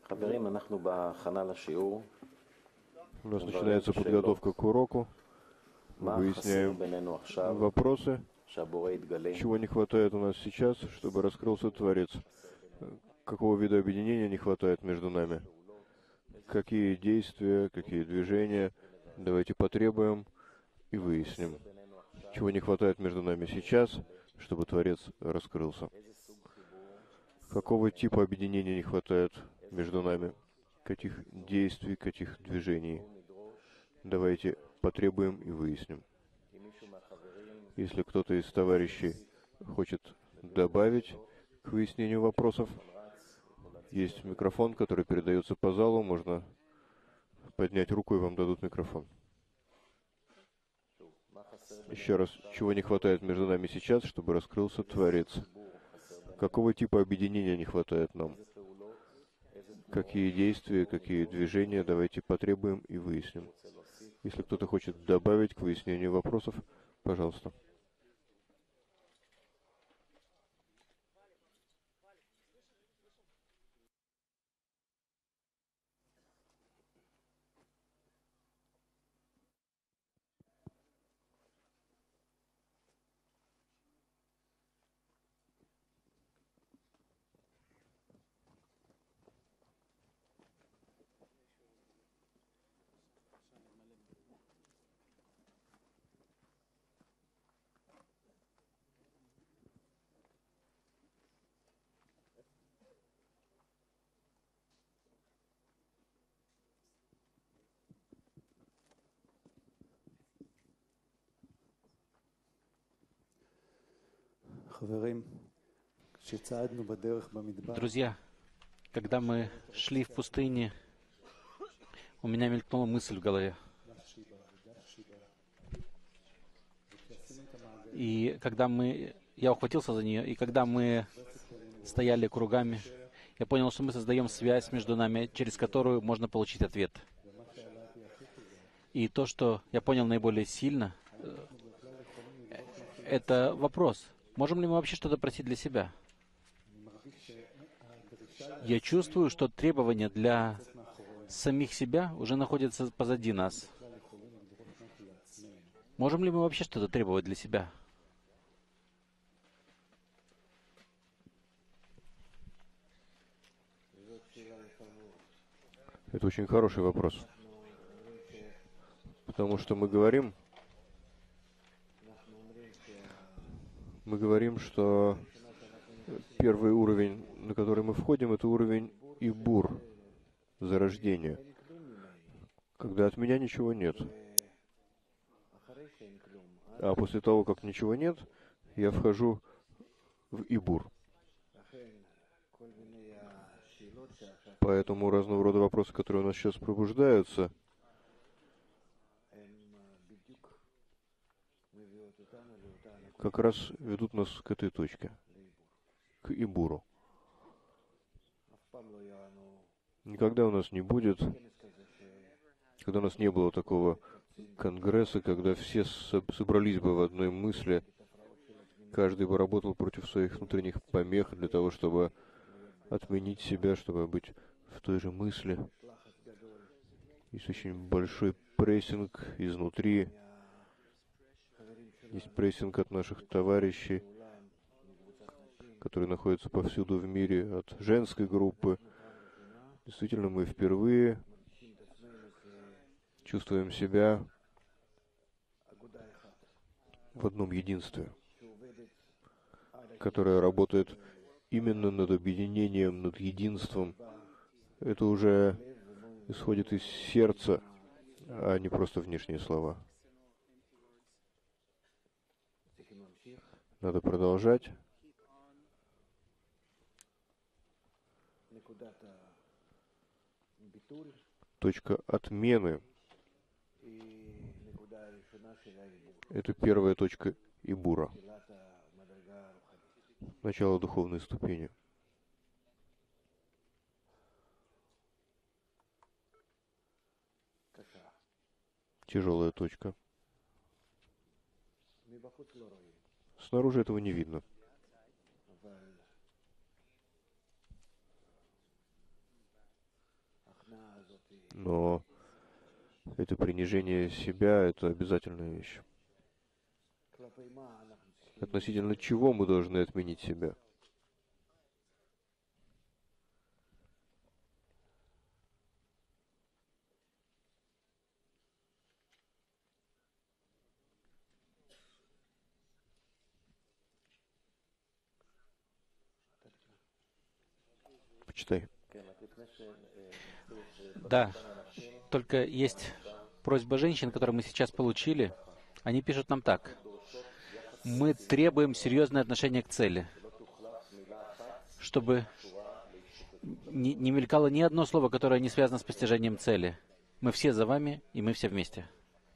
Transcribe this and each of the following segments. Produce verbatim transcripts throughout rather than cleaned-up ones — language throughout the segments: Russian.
חברים, אנחנו בהכנה לשיעור. У нас начинается подготовка к уроку. Мы מה חסר выясняем בינינו עכשיו вопросы, שהבורא יתגלה, чего не хватает у нас сейчас, чтобы раскрылся Творец. Какого вида объединения не хватает между нами? Какие действия, какие движения? Давайте потребуем и выясним, чего не хватает между нами сейчас, чтобы Творец раскрылся. Какого типа объединения не хватает между нами? Каких действий, каких движений? Давайте потребуем и выясним. Если кто-то из товарищей хочет добавить к выяснению вопросов, есть микрофон, который передается по залу, можно поднять руку, и вам дадут микрофон. Еще раз, чего не хватает между нами сейчас, чтобы раскрылся Творец? Какого типа объединения не хватает нам? Какие действия, какие движения, давайте потребуем и выясним. Если кто-то хочет добавить к выяснению вопросов, пожалуйста. Друзья, когда мы шли в пустыне, у меня мелькнула мысль в голове. И когда мы... Я ухватился за нее, и когда мы стояли кругами, я понял, что мы создаем связь между нами, через которую можно получить ответ. И то, что я понял наиболее сильно, это вопрос. Можем ли мы вообще что-то просить для себя? Я чувствую, что требования для самих себя уже находятся позади нас. Можем ли мы вообще что-то требовать для себя? Это очень хороший вопрос. Потому что мы говорим, мы говорим, что первый уровень, на который мы входим, это уровень Ибур, зарождения, когда от меня ничего нет. А после того, как ничего нет, я вхожу в Ибур. Поэтому разного рода вопросы, которые у нас сейчас пробуждаются, как раз ведут нас к этой точке, к Ибуру. Никогда у нас не будет, когда у нас не было такого конгресса, когда все собрались бы в одной мысли, каждый бы работал против своих внутренних помех для того, чтобы отменить себя, чтобы быть в той же мысли. Есть очень большой прессинг изнутри. Есть прессинг от наших товарищей, которые находятся повсюду в мире, от женской группы. Действительно, мы впервые чувствуем себя в одном единстве, которое работает именно над объединением, над единством. Это уже исходит из сердца, а не просто внешние слова. Надо продолжать. Точка отмены — это первая точка Ибура, начало духовной ступени. Тяжелая точка. Снаружи этого не видно. Но это принижение себя — это обязательная вещь. Относительно чего мы должны отменить себя? Почитай. Да, только есть просьба женщин, которую мы сейчас получили. Они пишут нам так. Мы требуем серьезное отношение к цели, чтобы не, не мелькало ни одно слово, которое не связано с постижением цели. Мы все за вами, и мы все вместе.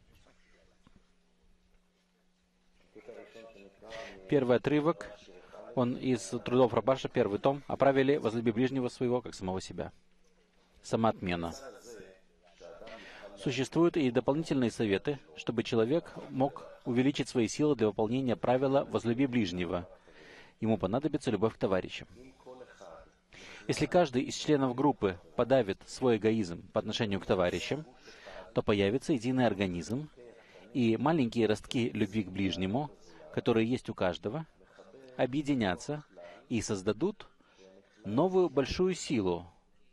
Первый отрывок, он из трудов Рабаша, первый том, «Оправили возлюби ближнего своего, как самого себя». Самоотмена. Существуют и дополнительные советы, чтобы человек мог увеличить свои силы для выполнения правила «возлюби ближнего». Ему понадобится любовь к товарищам. Если каждый из членов группы подавит свой эгоизм по отношению к товарищам, то появится единый организм, и маленькие ростки любви к ближнему, которые есть у каждого, объединятся и создадут новую большую силу.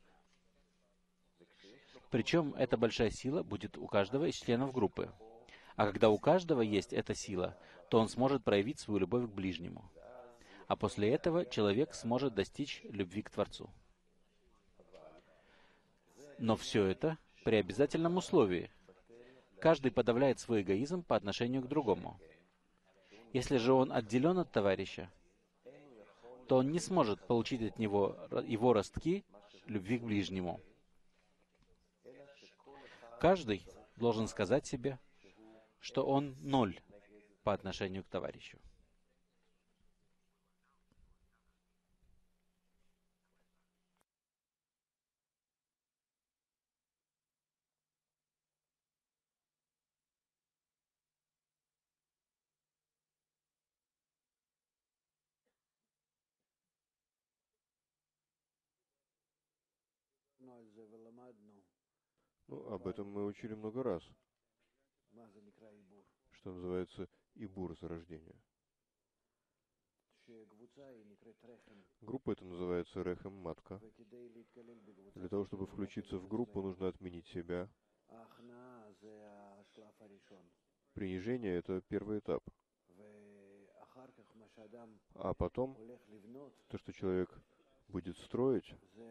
Причем эта большая сила будет у каждого из членов группы. А когда у каждого есть эта сила, то он сможет проявить свою любовь к ближнему. А после этого человек сможет достичь любви к Творцу. Но все это при обязательном условии. Каждый подавляет свой эгоизм по отношению к другому. Если же он отделен от товарища, то он не сможет получить от него его ростки любви к ближнему. Каждый должен сказать себе, что он ноль по отношению к товарищу. Ну, об этом мы учили много раз, что называется ибур, зарождение. Группа это называется рехем, матка. Для того, чтобы включиться в группу, нужно отменить себя. Принижение — это первый этап. А потом, то, что человек будет строить,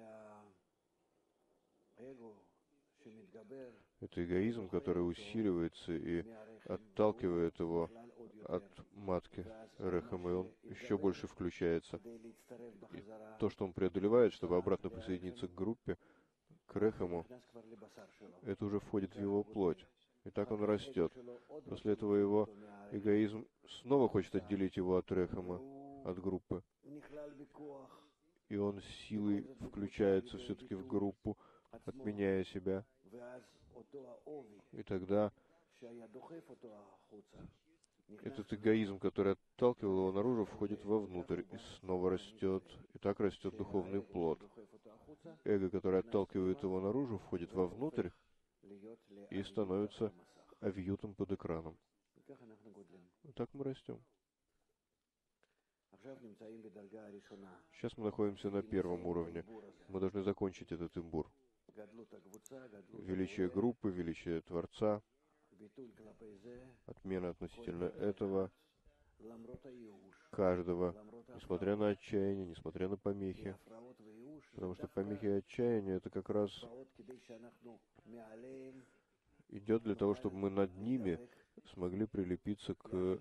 это эгоизм, который усиливается и отталкивает его от матки Рехем, и он еще больше включается. И то, что он преодолевает, чтобы обратно присоединиться к группе, к Рехему, это уже входит в его плоть. И так он растет. После этого его эгоизм снова хочет отделить его от Рехема, от группы. И он силой включается все-таки в группу, отменяя себя. И тогда этот эгоизм, который отталкивал его наружу, входит вовнутрь и снова растет. И так растет духовный плод. Эго, которое отталкивает его наружу, входит вовнутрь и становится авьютом под экраном. И так мы растем. Сейчас мы находимся на первом уровне. Мы должны закончить этот имбур. Величие группы, величие Творца, отмена относительно этого, каждого, несмотря на отчаяние, несмотря на помехи. Потому что помехи и отчаяние — это как раз идет для того, чтобы мы над ними смогли прилепиться к...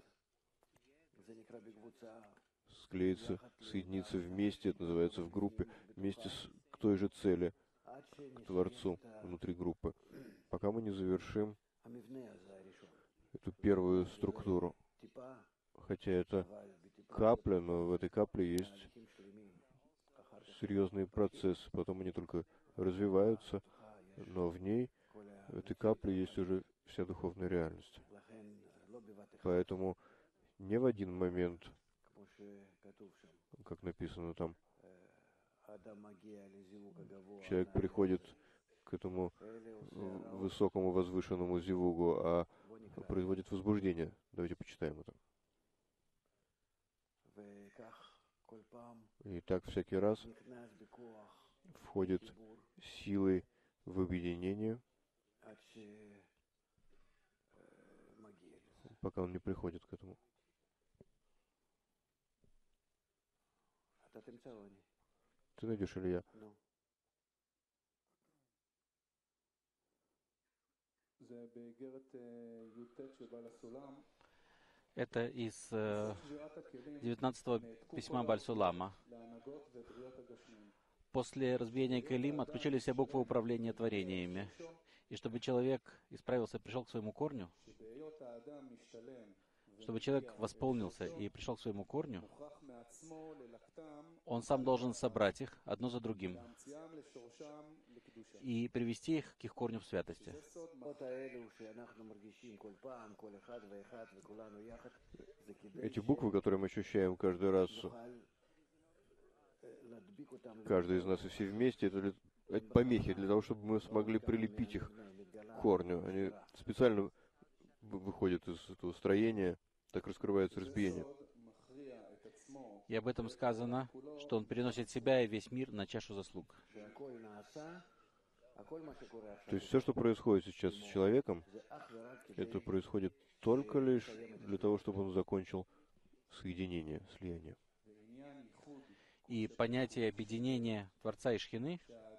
склеиться, соединиться вместе, это называется в группе, вместе с, к той же цели, к Творцу внутри группы, пока мы не завершим эту первую структуру. Хотя это капля, но в этой капле есть серьезные процессы. Потом они только развиваются, но в ней, в этой капле, есть уже вся духовная реальность. Поэтому не в один момент, как написано там, человек приходит к этому в- высокому возвышенному зивугу, а производит возбуждение. Давайте почитаем это. И так всякий раз входит силой в объединение, пока он не приходит к этому. Ты найдешь или я? Это из э, девятнадцатого письма Баль-Сулама. После разбиения Келим отключили все буквы управления творениями. И чтобы человек исправился и пришел к своему корню, чтобы человек восполнился и пришел к своему корню, он сам должен собрать их одно за другим и привести их к их корню в святости. Эти буквы, которые мы ощущаем каждый раз, каждый из нас и все вместе, это, для- это помехи для того, чтобы мы смогли прилепить их к корню. Они специально вы- выходят из этого строения, так раскрывается разбиение. И об этом сказано, что он переносит себя и весь мир на чашу заслуг. То есть все, что происходит сейчас с человеком, это происходит только лишь для того, чтобы он закончил соединение, слияние. И понятие объединения Творца и Шхины,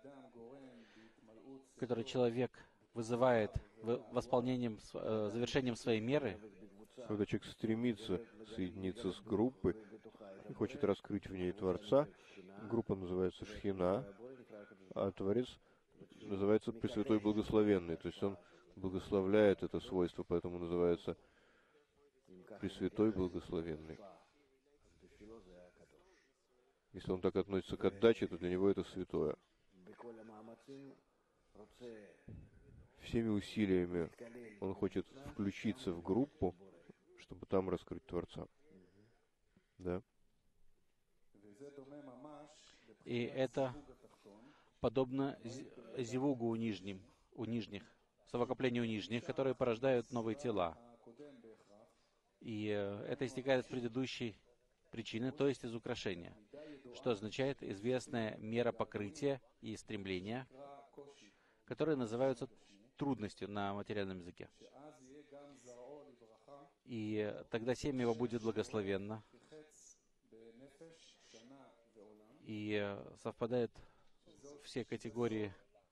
которое человек вызывает в- восполнением, св- э, завершением своей меры, Когда человек стремится соединиться с группой и хочет раскрыть в ней Творца, группа называется Шхина, а Творец называется Пресвятой Благословенный. То есть он благословляет это свойство, поэтому называется Пресвятой Благословенный. Если он так относится к отдаче, то для него это святое. Всеми усилиями он хочет включиться в группу, чтобы там раскрыть Творца. Да? и это подобно зи- зивугу у, нижним, у нижних, совокоплению у нижних, которые порождают новые тела. И э, это истекает из предыдущей причины, то есть из украшения, что означает известная мера покрытия и стремления, которые называются трудностью на материальном языке. И э, тогда семя его будет благословенно, и э, совпадают все категории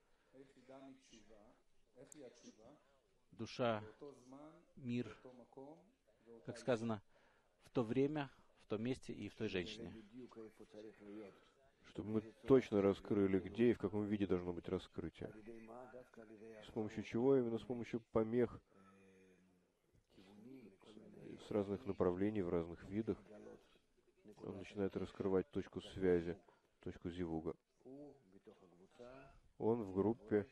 душа, мир, как сказано, в то время, в том месте и в той женщине. Чтобы мы точно раскрыли, где и в каком виде должно быть раскрытие. С помощью чего? Именно с помощью помех с разных направлений, в разных видах. Он начинает раскрывать точку связи, точку зивуга. Он в группе,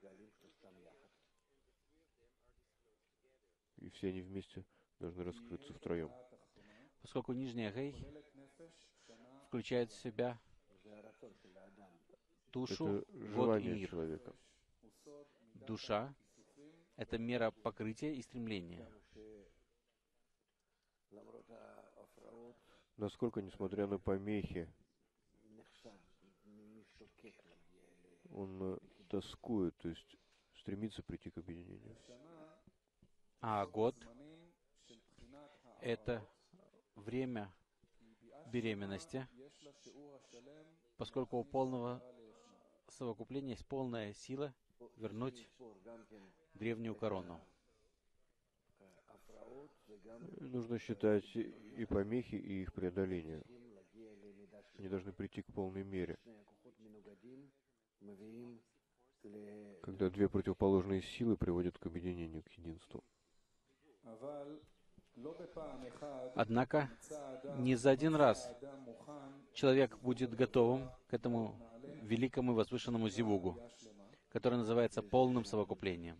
и все они вместе должны раскрыться втроем. Поскольку нижняя гей включает в себя душу, Это год и желание мир. человека. Душа — это мера покрытия и стремления. Насколько, несмотря на помехи, он э, тоскует, то есть стремится прийти к объединению. А год — это время беременности, поскольку у полного совокупления есть полная сила вернуть древнюю корону. Нужно считать и помехи, и их преодоление. Они должны прийти к полной мере. Когда две противоположные силы приводят к объединению, к единству. Однако не за один раз человек будет готовым к этому великому и возвышенному зивугу, который называется полным совокуплением.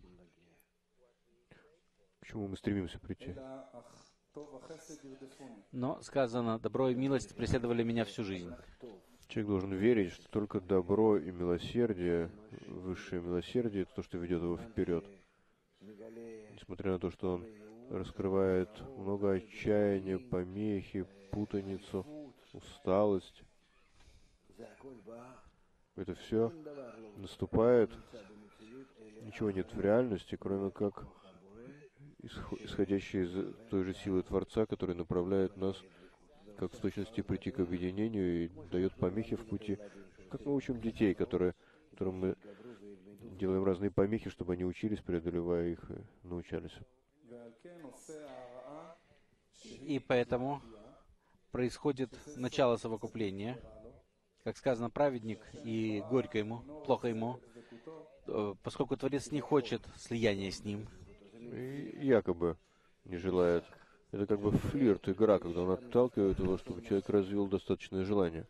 К чему мы стремимся прийти? Но сказано, добро и милость преследовали меня всю жизнь. Человек должен верить, что только добро и милосердие, высшее милосердие, это то, что ведет его вперед. Несмотря на то, что он раскрывает много отчаяния, помехи, путаницу, усталость, это все наступает, ничего нет в реальности, кроме как исходящие из той же силы Творца, который направляет нас, как в точности прийти к объединению и дает помехи в пути. Как мы учим детей, которые, которым мы делаем разные помехи, чтобы они учились, преодолевая их, и научались. И поэтому происходит начало совокупления. Как сказано, праведник, и горько ему, плохо ему, поскольку Творец не хочет слияния с ним. И якобы не желает. Это как бы флирт, игра, когда он отталкивает его, чтобы человек развил достаточное желание.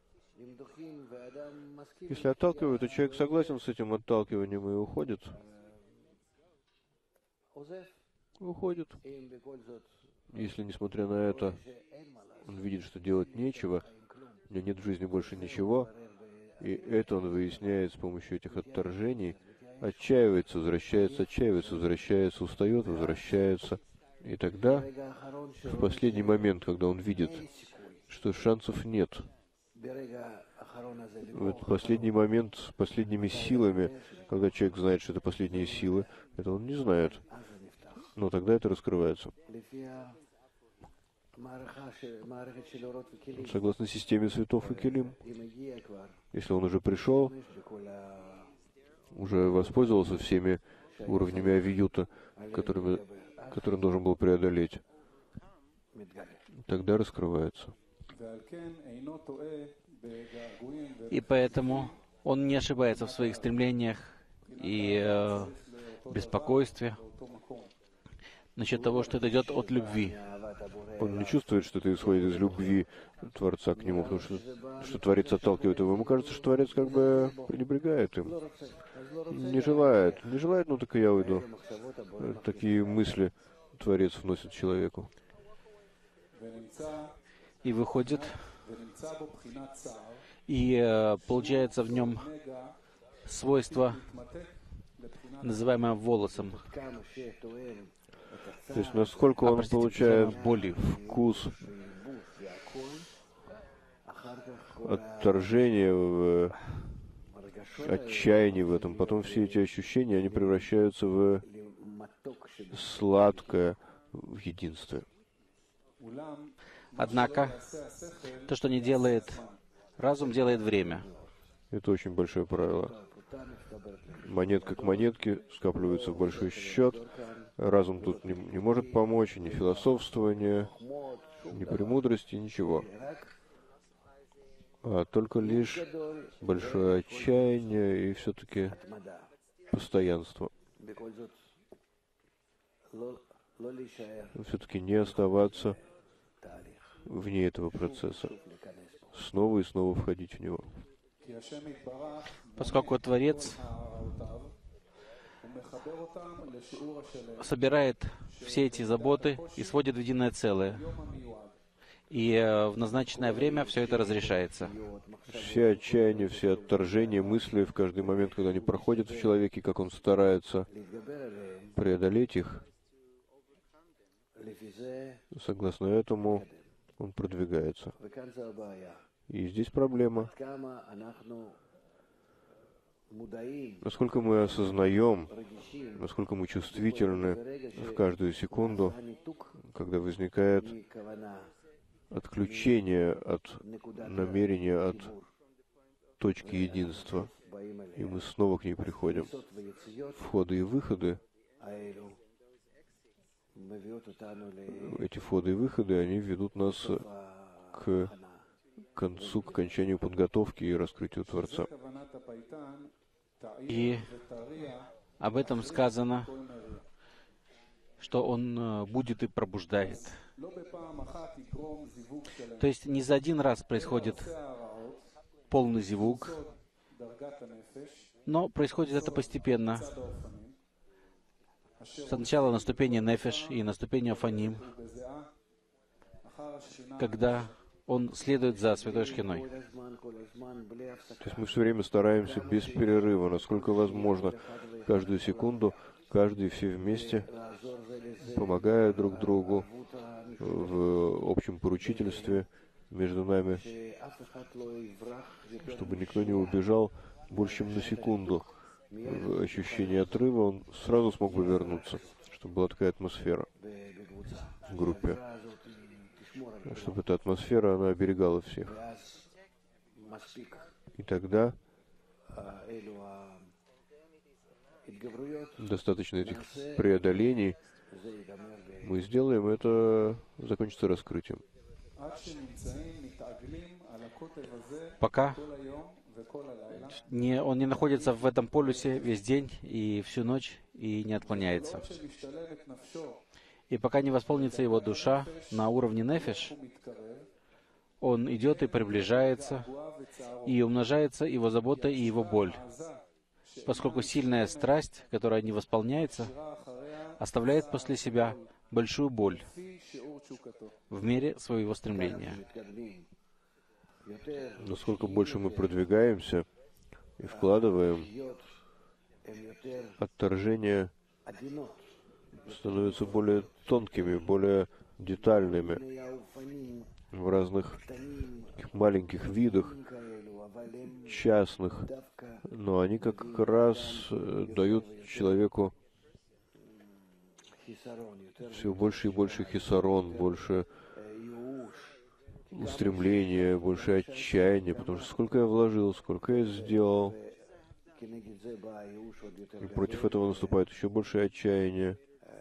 Если отталкивают, то человек согласен с этим отталкиванием и уходит. Уходит. Если, несмотря на это, он видит, что делать нечего, у него нет в жизни больше ничего, и это он выясняет с помощью этих отторжений, отчаивается, возвращается, отчаивается, возвращается, устает, возвращается. И тогда, в последний момент, когда он видит, что шансов нет, в этот последний момент с последними силами, когда человек знает, что это последние силы, это он не знает, но тогда это раскрывается. Согласно системе цветов и келим, если он уже пришел, уже воспользовался всеми уровнями авиюта, которыми, которые он должен был преодолеть, тогда раскрывается. И поэтому он не ошибается в своих стремлениях и э, беспокойстве насчет того, что это идет от любви. Он не чувствует, что это исходит из любви Творца к нему, потому что, что Творец отталкивает его. Ему кажется, что Творец как бы пренебрегает им. Не желает. Не желает, ну так и я уйду. Такие мысли Творец вносит человеку. И выходит, и э, получается в нем свойство, называемое волосом. То есть, насколько он а, простите, получает боли. вкус отторжения, в отчаянии в этом, потом все эти ощущения, они превращаются в сладкое, в единстве. Однако, то, что не делает разум, делает время. Это очень большое правило. Монетка к монетке скапливается в большой счет. Разум тут не, не может помочь, ни философствование, ни премудрости, ничего. А только лишь большое отчаяние и все-таки постоянство. Все-таки не оставаться вне этого процесса. Снова и снова входить в него. Поскольку Творец собирает все эти заботы и сводит в единое целое. И э, в назначенное время все это разрешается. Все отчаяния, все отторжения, мысли в каждый момент, когда они проходят в человеке, как он старается преодолеть их, согласно этому он продвигается. И здесь проблема. Насколько мы осознаем, насколько мы чувствительны в каждую секунду, когда возникает отключение от намерения, от точки единства, и мы снова к ней приходим. Входы и выходы, эти входы и выходы, они ведут нас к концу, к окончанию подготовки и раскрытию Творца. И об этом сказано, что он э, будет и пробуждает. То есть не за один раз происходит полный зивуг, но происходит это постепенно. Сначала наступление нефеш и наступление афаним, когда он следует за Святой Шхиной. То есть мы все время стараемся без перерыва, насколько возможно, каждую секунду, каждый все вместе, помогая друг другу в общем поручительстве между нами, чтобы никто не убежал больше, чем на секунду. В ощущении отрыва он сразу смог бы вернуться, чтобы была такая атмосфера в группе, чтобы эта атмосфера, она оберегала всех. И тогда достаточно этих преодолений, мы сделаем, это закончится раскрытием. Пока не, он не находится в этом полюсе весь день и всю ночь и не отклоняется. И пока не восполнится его душа на уровне нефеш, он идет и приближается, и умножается его забота и его боль, поскольку сильная страсть, которая не восполняется, оставляет после себя большую боль в мере своего стремления. Насколько больше мы продвигаемся и вкладываем, отторжения становятся более тонкими, более детальными в разных таких маленьких видах, частных, но они как раз дают человеку все больше и больше хисарон, больше устремления, больше отчаяния, потому что сколько я вложил, сколько я сделал, и против этого наступает еще больше отчаяния.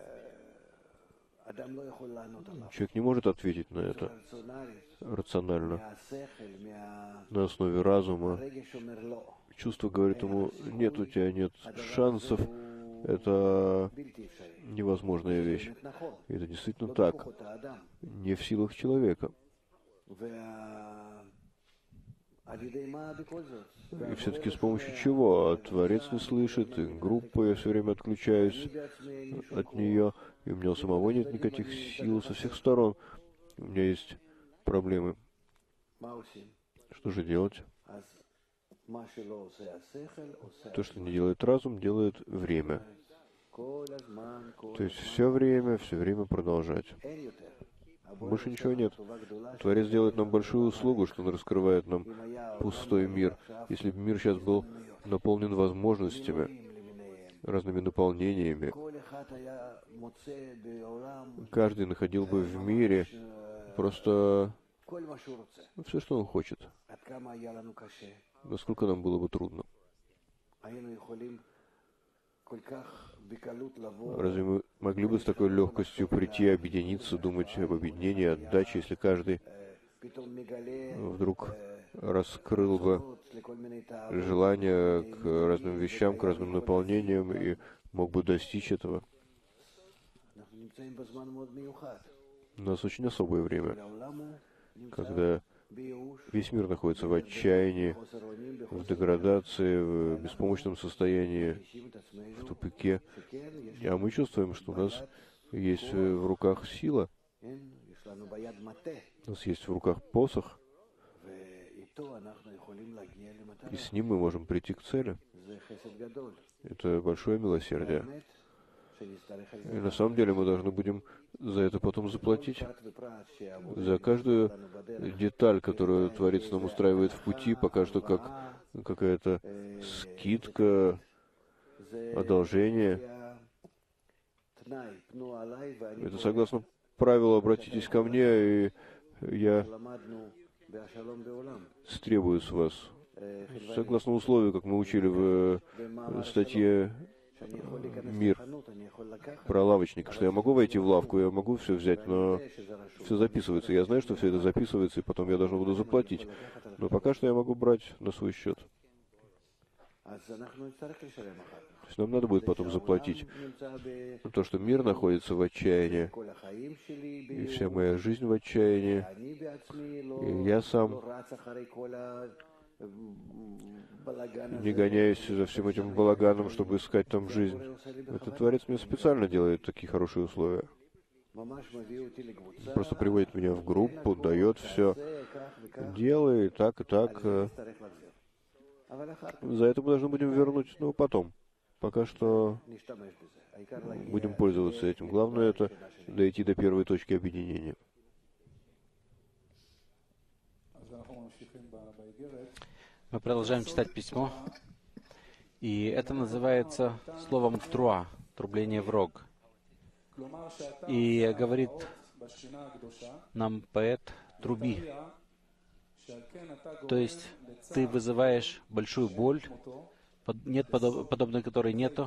Человек не может ответить на это рационально, на основе разума. Чувство говорит ему: нет, у тебя нет шансов, это невозможная вещь. И это действительно так, не в силах человека. И все-таки с помощью чего? А Творец не слышит, и группа, я все время отключаюсь от нее, и у меня у самого нет никаких сил со всех сторон. У меня есть проблемы. Что же делать? То, что не делает разум, делает время. То есть все время, все время продолжать. Больше ничего нет. Творец делает нам большую услугу, что он раскрывает нам пустой мир. Если бы мир сейчас был наполнен возможностями, разными наполнениями, каждый находил бы в мире просто все, что он хочет. Насколько нам было бы трудно. Разве мы могли бы с такой легкостью прийти, объединиться, думать об объединении, отдаче, если каждый вдруг раскрыл бы желание к разным вещам, к разным наполнениям и мог бы достичь этого? У нас очень особое время, когда весь мир находится в отчаянии, в деградации, в беспомощном состоянии, в тупике. А мы чувствуем, что у нас есть в руках сила, у нас есть в руках посох, и с ним мы можем прийти к цели. Это большое милосердие. И на самом деле мы должны будем за это потом заплатить. За каждую деталь, которую Творец нам устраивает в пути, пока что как какая-то скидка, одолжение. Это согласно правилу «обратитесь ко мне, и я стребую с вас». Согласно условию, как мы учили в статье «Мир» про лавочника, что я могу войти в лавку, я могу все взять, но все записывается. Я знаю, что все это записывается, и потом я должен буду заплатить. Но пока что я могу брать на свой счет. То есть нам надо будет потом заплатить. Но то, что мир находится в отчаянии, и вся моя жизнь в отчаянии, и я сам не гоняюсь за всем этим балаганом, чтобы искать там жизнь. Этот Творец мне специально делает такие хорошие условия. просто приводит меня в группу, дает все, делай так и так. э, За это мы должны будем вернуть, ну, потом. Пока что будем пользоваться этим. Главное это дойти до первой точки объединения. Мы продолжаем читать письмо, и это называется словом «труа», трубление в рог. И говорит нам поэт «труби». То есть ты вызываешь большую боль, под- нет подоб- подобной которой нету,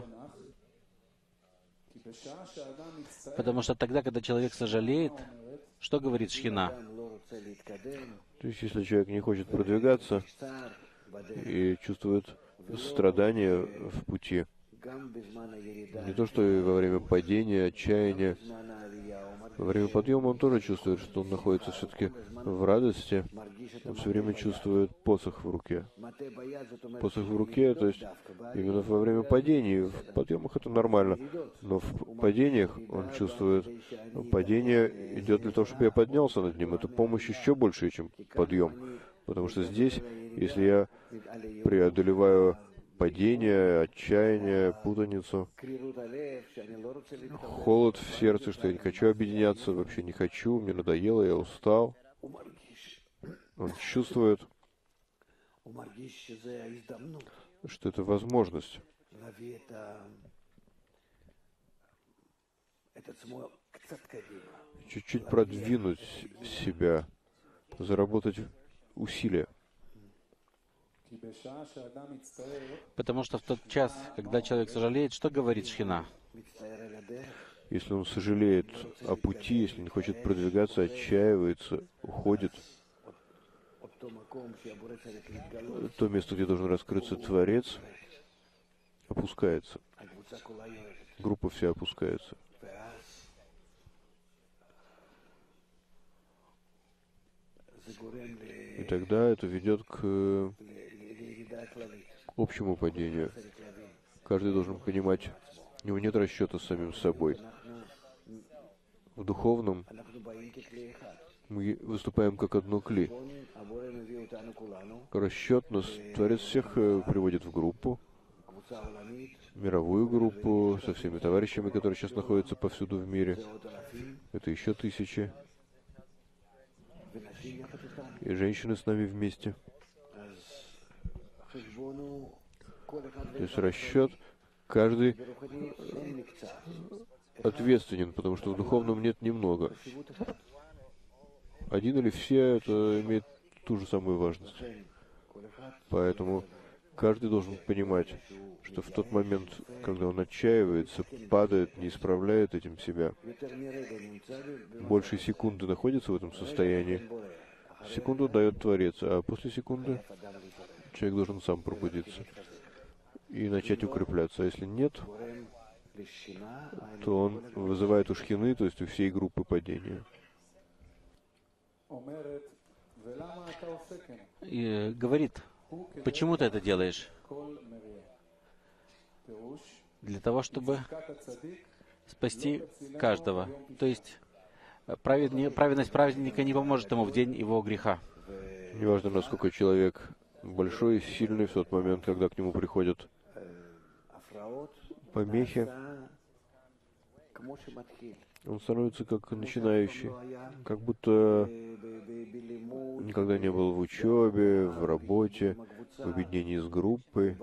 потому что тогда, когда человек сожалеет, что говорит Шхина? То есть, если человек не хочет продвигаться и чувствует страдания в пути, не то что и во время падения, отчаяния, во время подъема он тоже чувствует, что он находится все-таки в радости, он все время чувствует посох в руке. Посох в руке, то есть именно во время падений, в подъемах это нормально, но в падениях он чувствует, падение идет для того, чтобы я поднялся над ним, это помощь еще больше, чем подъем, потому что здесь, если я преодолеваю падение, отчаяние, путаницу, холод в сердце, что я не хочу объединяться, вообще не хочу, мне надоело, я устал. Он чувствует, что это возможность чуть-чуть продвинуть себя, заработать усилия. Потому что в тот час, когда человек сожалеет, что говорит Шхина? Если он сожалеет о пути, если не хочет продвигаться, отчаивается, уходит, то место, где должен раскрыться Творец, опускается. Группа вся опускается. И тогда это ведет к общему падению. Каждый должен понимать, у него нет расчета с самим собой. В духовном мы выступаем как одно кли. Расчет нас, Творец всех приводит в группу, мировую группу, со всеми товарищами, которые сейчас находятся повсюду в мире. Это еще тысячи. И женщины с нами вместе. То есть расчет, каждый ответственен, потому что в духовном нет немного. Один или все, это имеет ту же самую важность. Поэтому каждый должен понимать, что в тот момент, когда он отчаивается, падает, не исправляет этим себя, больше секунды находится в этом состоянии, секунду дает Творец, а после секунды человек должен сам пробудиться и начать укрепляться. А если нет, то он вызывает у Шхины, то есть у всей группы падения. И говорит, почему ты это делаешь? Для того, чтобы спасти каждого. То есть праведни- праведность праведника не поможет ему в день его греха. Неважно, насколько человек большой и сильный в тот момент, когда к нему приходят помехи, он становится как начинающий, как будто никогда не был в учебе, в работе, в объединении с группой.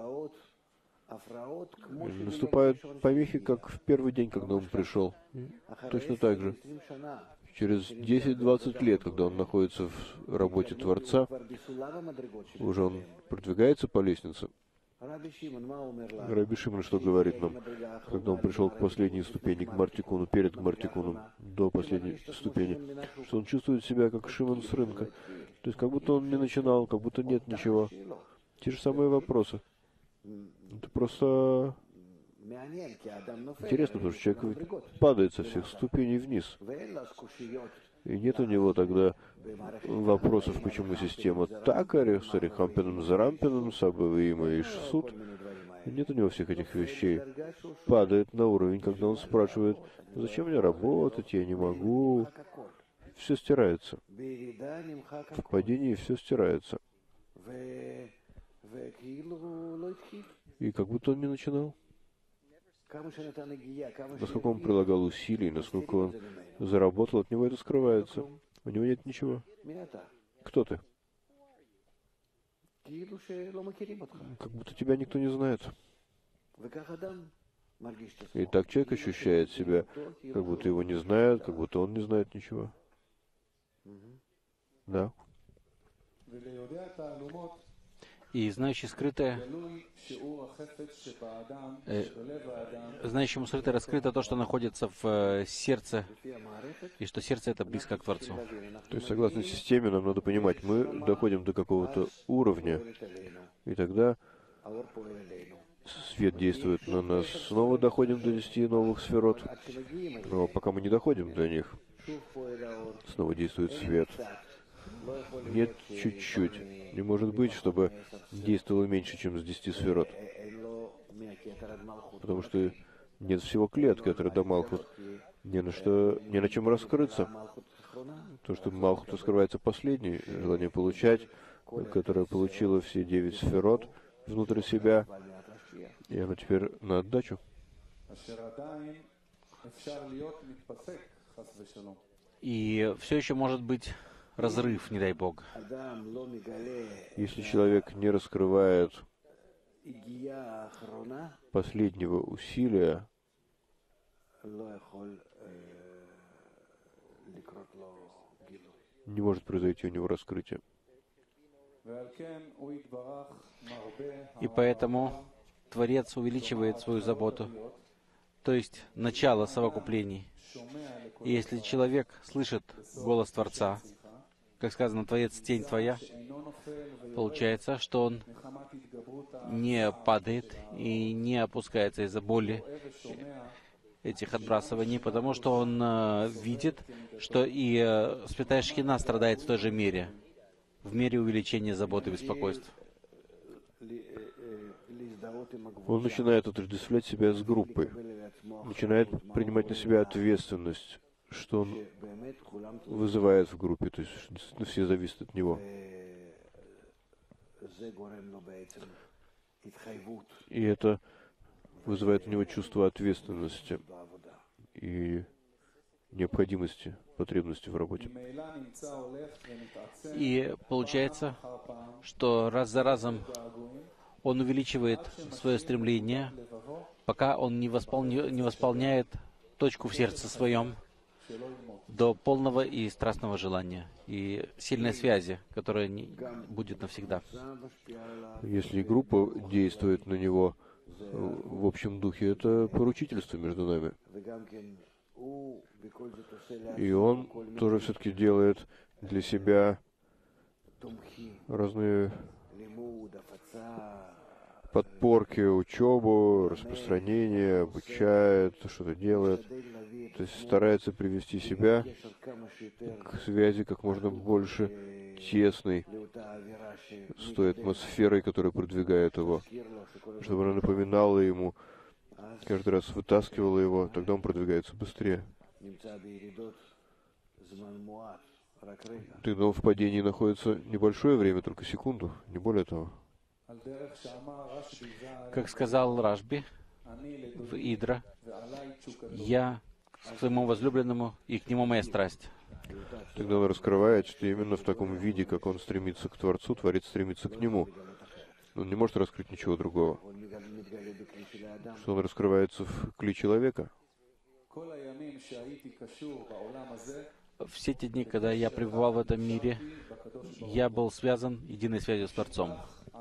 И наступают помехи, как в первый день, когда он пришел. Точно так же. Через десять-двадцать лет, когда он находится в работе Творца, уже он продвигается по лестнице. Раби Шимон что говорит нам, когда он пришел к последней ступени, к Мартикуну, перед Мартикуном, до последней ступени, что он чувствует себя как Шимон с рынка. То есть как будто он не начинал, как будто нет ничего. Те же самые вопросы. Это просто интересно, потому что человек падает со всех ступеней вниз. И нет у него тогда вопросов, почему система так, с Арихампином, Зарампином, Сабавиим и Шсут, Нет у него всех этих вещей. Падает на уровень, когда он спрашивает, зачем мне работать, я не могу. Все стирается. В падении все стирается. И как будто он не начинал. Насколько он прилагал усилий, насколько он заработал, от него это скрывается. У него нет ничего. Кто ты? Как будто тебя никто не знает. И так человек ощущает себя, как будто его не знают, как будто он не знает ничего. Да. И знающий скрытое, э, знающему скрытое раскрыто то, что находится в э, сердце, и что сердце это близко к Творцу. То есть, согласно системе, нам надо понимать, мы доходим до какого-то уровня, и тогда свет действует на нас. Снова доходим до десяти новых сферот. Но пока мы не доходим до них, снова действует свет. Нет, чуть-чуть. Не может быть, чтобы действовало меньше, чем с десяти сферот. Потому что нет всего клетки, которая до Малхут. Не на что, не на чем раскрыться. То, что Малхут раскрывается последний, желание получать, которое получило все девять сферот внутри себя, и оно теперь на отдачу. И все еще может быть разрыв, не дай Бог. Если человек не раскрывает последнего усилия, не может произойти у него раскрытие. И поэтому Творец увеличивает свою заботу, то есть начало совокуплений. И если человек слышит голос Творца, как сказано, Творец — тень твоя, получается, что он не падает и не опускается из-за боли этих отбрасываний, потому что он э, видит, что и э, Святая Шхина страдает в той же мере, в мере увеличения заботы и беспокойств. Он начинает отождествлять себя с группой, начинает принимать на себя ответственность, что он вызывает в группе, то есть действительно все зависят от него. И это вызывает у него чувство ответственности и необходимости, потребности в работе. И получается, что раз за разом он увеличивает свое стремление, пока он не, восполня, не восполняет точку в сердце своем до полного и страстного желания и сильной связи, которая не будет навсегда. Если группа действует на него в общем духе, это поручительство между нами. И он тоже все-таки делает для себя разные подпорки, учебу, распространение, обучает, что-то делает. То есть старается привести себя к связи как можно больше тесной с той атмосферой, которая продвигает его, чтобы она напоминала ему, каждый раз вытаскивала его, тогда он продвигается быстрее. Тогда он в падении находится небольшое время, только секунду, не более того. Как сказал Рашби в Идра, «Я к своему возлюбленному, и к нему моя страсть». Тогда он раскрывает, что именно в таком виде, как он стремится к Творцу, Творец стремится к нему. Он не может раскрыть ничего другого. Что он раскрывается в кле человека. Все те дни, когда я пребывал в этом мире, я был связан единой связью с Творцом.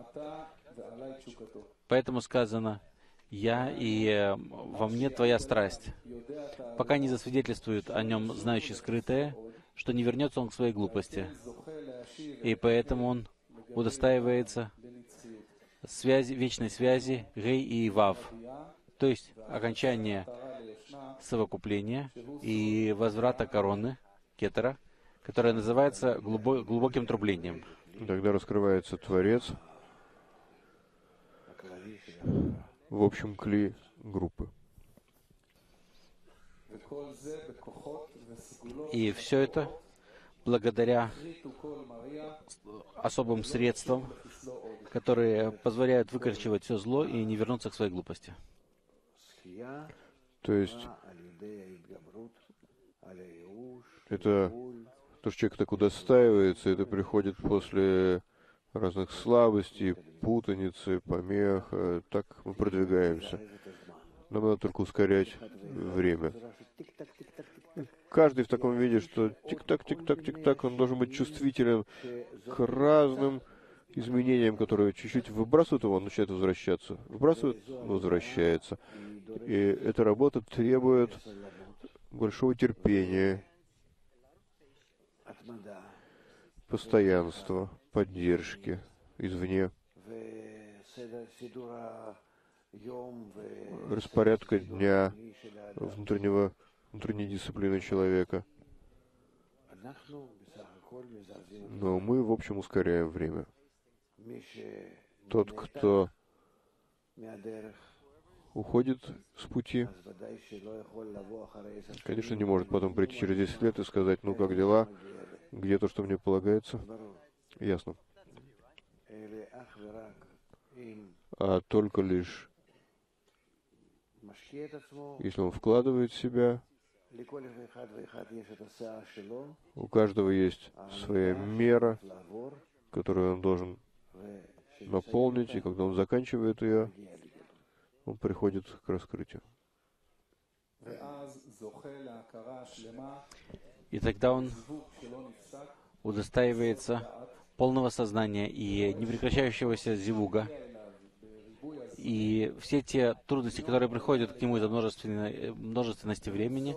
Поэтому сказано, «Я и э, во мне твоя страсть». Пока не засвидетельствует о нем знающий скрытое, что не вернется он к своей глупости. И поэтому он удостаивается связи, вечной связи Гей и Вав, то есть окончание совокупления и возврата короны, кетера, которая называется глубо- глубоким трублением. Тогда раскрывается Творец в общем кли группы. И все это благодаря особым средствам, которые позволяют выкорчевать все зло и не вернуться к своей глупости. То есть это то, что человек так удостаивается, это приходит после разных слабостей, путаницы, помех. Так мы продвигаемся. Нам надо только ускорять время. Каждый в таком виде, что тик-так, тик-так, тик-так, он должен быть чувствителен к разным изменениям, которые чуть-чуть выбрасывают его, он начинает возвращаться. Выбрасывает, возвращается. И эта работа требует большого терпения, постоянства, поддержки извне, распорядка дня, внутреннего, внутренней дисциплины человека. Но мы, в общем, ускоряем время. Тот, кто уходит с пути, конечно, не может потом прийти через десять лет и сказать: ну, как дела, где то, что мне полагается. Ясно. А только лишь, если он вкладывает в себя, у каждого есть своя мера, которую он должен наполнить, и когда он заканчивает ее, он приходит к раскрытию. И тогда он удостаивается полного сознания и непрекращающегося зивуга. И все те трудности, которые приходят к нему из-за множественной, множественности времени,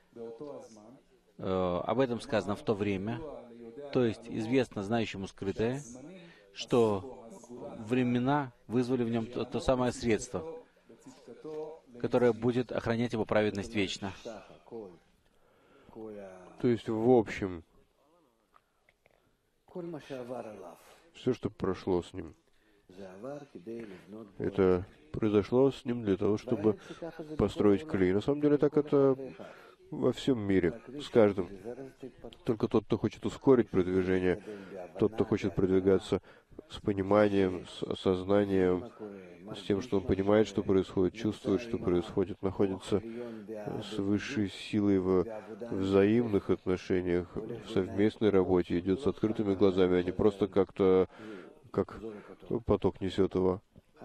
э, об этом сказано в то время, то есть известно знающему скрытое, что времена вызвали в нем то, то самое средство, которое будет охранять его праведность вечно. То есть, в общем, все, что прошло с ним, это произошло с ним для того, чтобы построить клей. На самом деле, так это во всем мире, с каждым. Только тот, кто хочет ускорить продвижение, тот, кто хочет продвигаться с пониманием, с осознанием, с тем, что он понимает, что происходит, чувствует, что происходит, находится с высшей силой в взаимных отношениях, в совместной работе, идет с открытыми глазами, а не просто как-то, как поток несет его.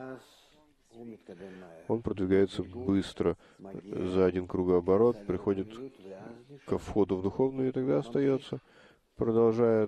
Он продвигается быстро, за один кругооборот, приходит ко входу в духовную и тогда остается, продолжает.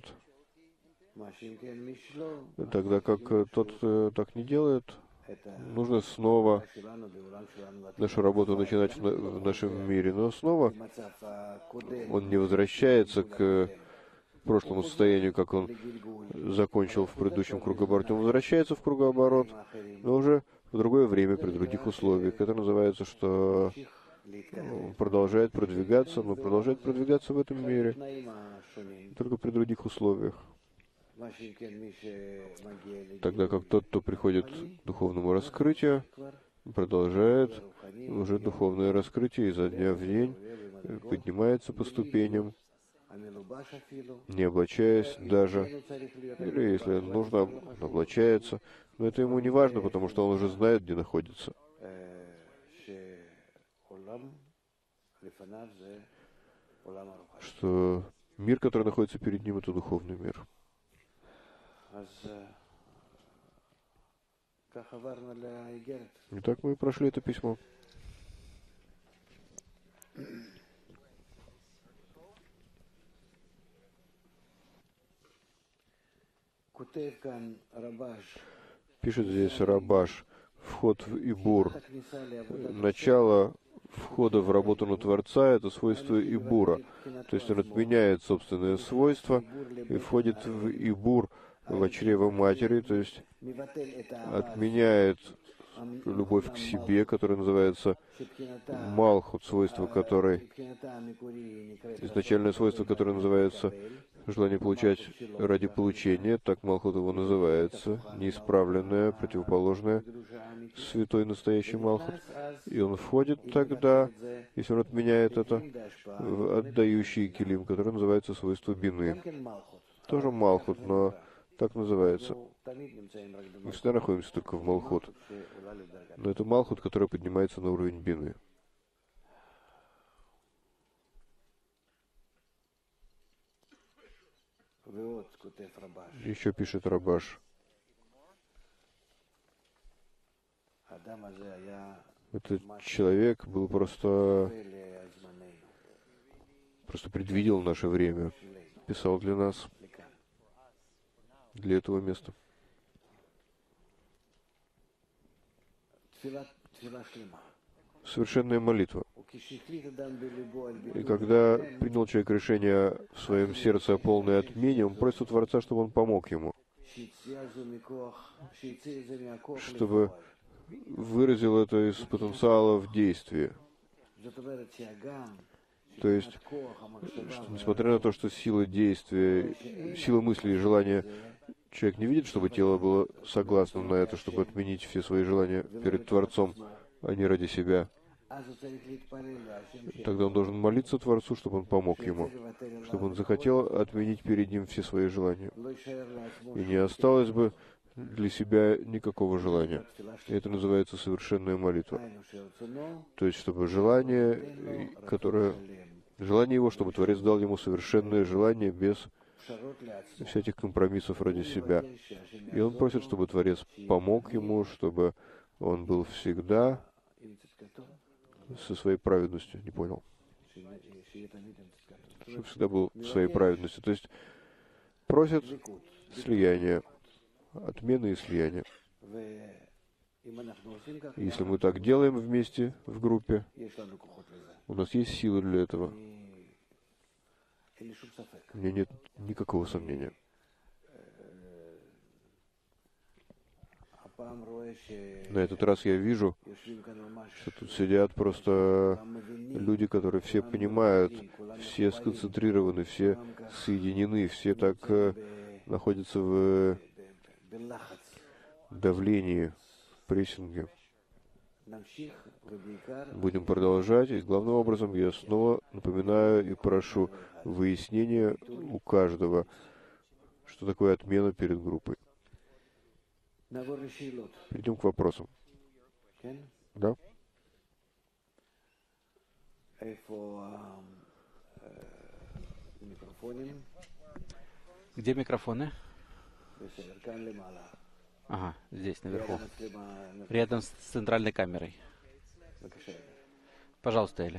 Тогда как тот э, так не делает, нужно снова нашу работу начинать в, на, в нашем мире. Но снова он не возвращается к прошлому состоянию, как он закончил в предыдущем кругообороте. Он возвращается в кругооборот, но уже в другое время, при других условиях. Это называется, что он продолжает продвигаться, но продолжает продвигаться в этом мире, только при других условиях. Тогда как тот, кто приходит к духовному раскрытию, продолжает уже духовное раскрытие изо дня в день, поднимается по ступеням, не облачаясь даже, или, если нужно, облачается, но это ему не важно, потому что он уже знает, где находится. Что мир, который находится перед ним, это духовный мир. Итак, мы прошли это письмо. Пишет здесь Рабаш: вход в Ибур. Начало входа в работу на Творца — это свойство Ибура. То есть он отменяет собственные свойства и входит в Ибур, в чрево матери, то есть отменяет любовь к себе, которая называется Малхут, свойство которой, изначальное свойство, которое называется желание получать ради получения, так Малхут его называется, неисправленное, противоположное, святой настоящий Малхут. И он входит тогда, если он отменяет это, в отдающий килим, который называется свойство бины. Тоже Малхут, но так называется. Мы всегда находимся только в Малхут. Но это Малхут, который поднимается на уровень бины. Еще пишет Рабаш. Этот человек был просто, просто предвидел наше время, писал для нас, для этого места. Совершенная молитва. И когда принял человек решение в своем сердце о полной отмене, он просит у Творца, чтобы он помог ему, чтобы выразил это из потенциала в действии. То есть, что, несмотря на то, что сила действия, сила мысли и желания, человек не видит, чтобы тело было согласно на это, чтобы отменить все свои желания перед Творцом, а не ради себя. Тогда он должен молиться Творцу, чтобы он помог ему, чтобы он захотел отменить перед ним все свои желания. И не осталось бы для себя никакого желания. И это называется совершенная молитва. То есть, чтобы желание, которое... Желание его, чтобы Творец дал ему совершенное желание без всяких компромиссов ради себя. И он просит, чтобы Творец помог ему, чтобы он был всегда со своей праведностью. Не понял. Чтобы всегда был в своей праведности. То есть просит слияния, отмены и слияния. Если мы так делаем вместе, в группе, у нас есть силы для этого. У меня нет никакого сомнения. На этот раз я вижу, что тут сидят просто люди, которые все понимают, все сконцентрированы, все соединены, все так э, находятся в давлении, прессинге. Будем продолжать, и главным образом я снова напоминаю и прошу выяснения у каждого, что такое отмена перед группой. Перейдем к вопросам. Да? Где микрофоны? Ага, здесь, наверху. Рядом с центральной камерой. Пожалуйста, Эля.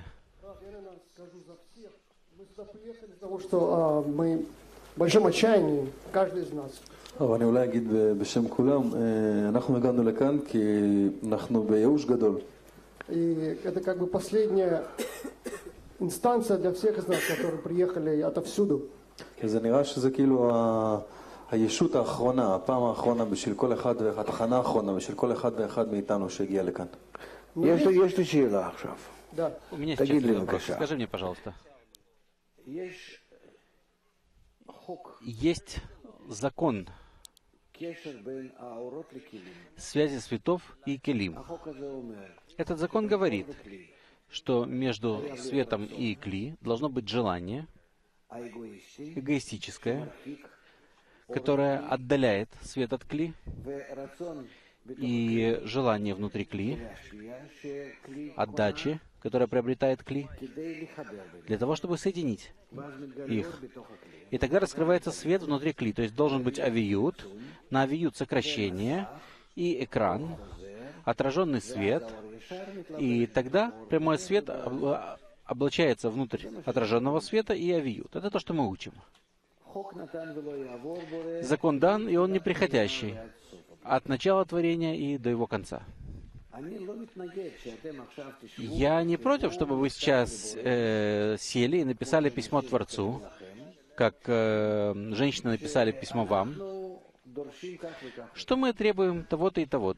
Мы сюда приехали из-за того, что а, мы в большом отчаянии, каждый из нас. אני אולי אגיד בשם כולם, אנחנו הגענו לכאן כי אנחנו בייאוש גדול. И это как бы последняя инстанция для всех из нас, которые приехали отовсюду. זה נראה שזה כאילו הישות האחרונה, הפעם האחרונה בשביל כל אחד ואחד, התחנה האחרונה בשביל כל אחד ואחד מאיתנו שהגיע לכאן. יש לי, יש לי שאלה עכשיו. Да. У меня תגיד сейчас לי вопрос. בבקשה. Скажи мне, пожалуйста. יש חוק Есть закон קשר בין האורות לכלים. связи светов и келим. החוק הזה אומר, Этот закон говорит, что между светом и кли должно быть желание האגואיסטי эгоистическое, которое отдаляет свет от кли, ורצון и желание внутри кли, להשפיע שכלי отдачи, которая приобретает кли, כדי לחבר ביניהם. для того, чтобы соединить ואז מתגלה их. אור בתוך הכלי. И тогда раскрывается свет внутри кли. То есть должен быть авиют, на авиют сокращение и экран, отраженный свет. И тогда прямой свет об- облачается внутрь отраженного света и авиют. Это то, что мы учим. חוק נתן ולא יעבור בורא. Закон дан, и он неприходящий. От начала творения и до его конца. אני לא מתנגד שאתם עכשיו תשבו Я не против, чтобы вы сейчас э, сели и написали письмо Творцу, как э, женщины написали письмо вам, אנחנו דורשים כך וכך. что мы требуем того-то и того-то.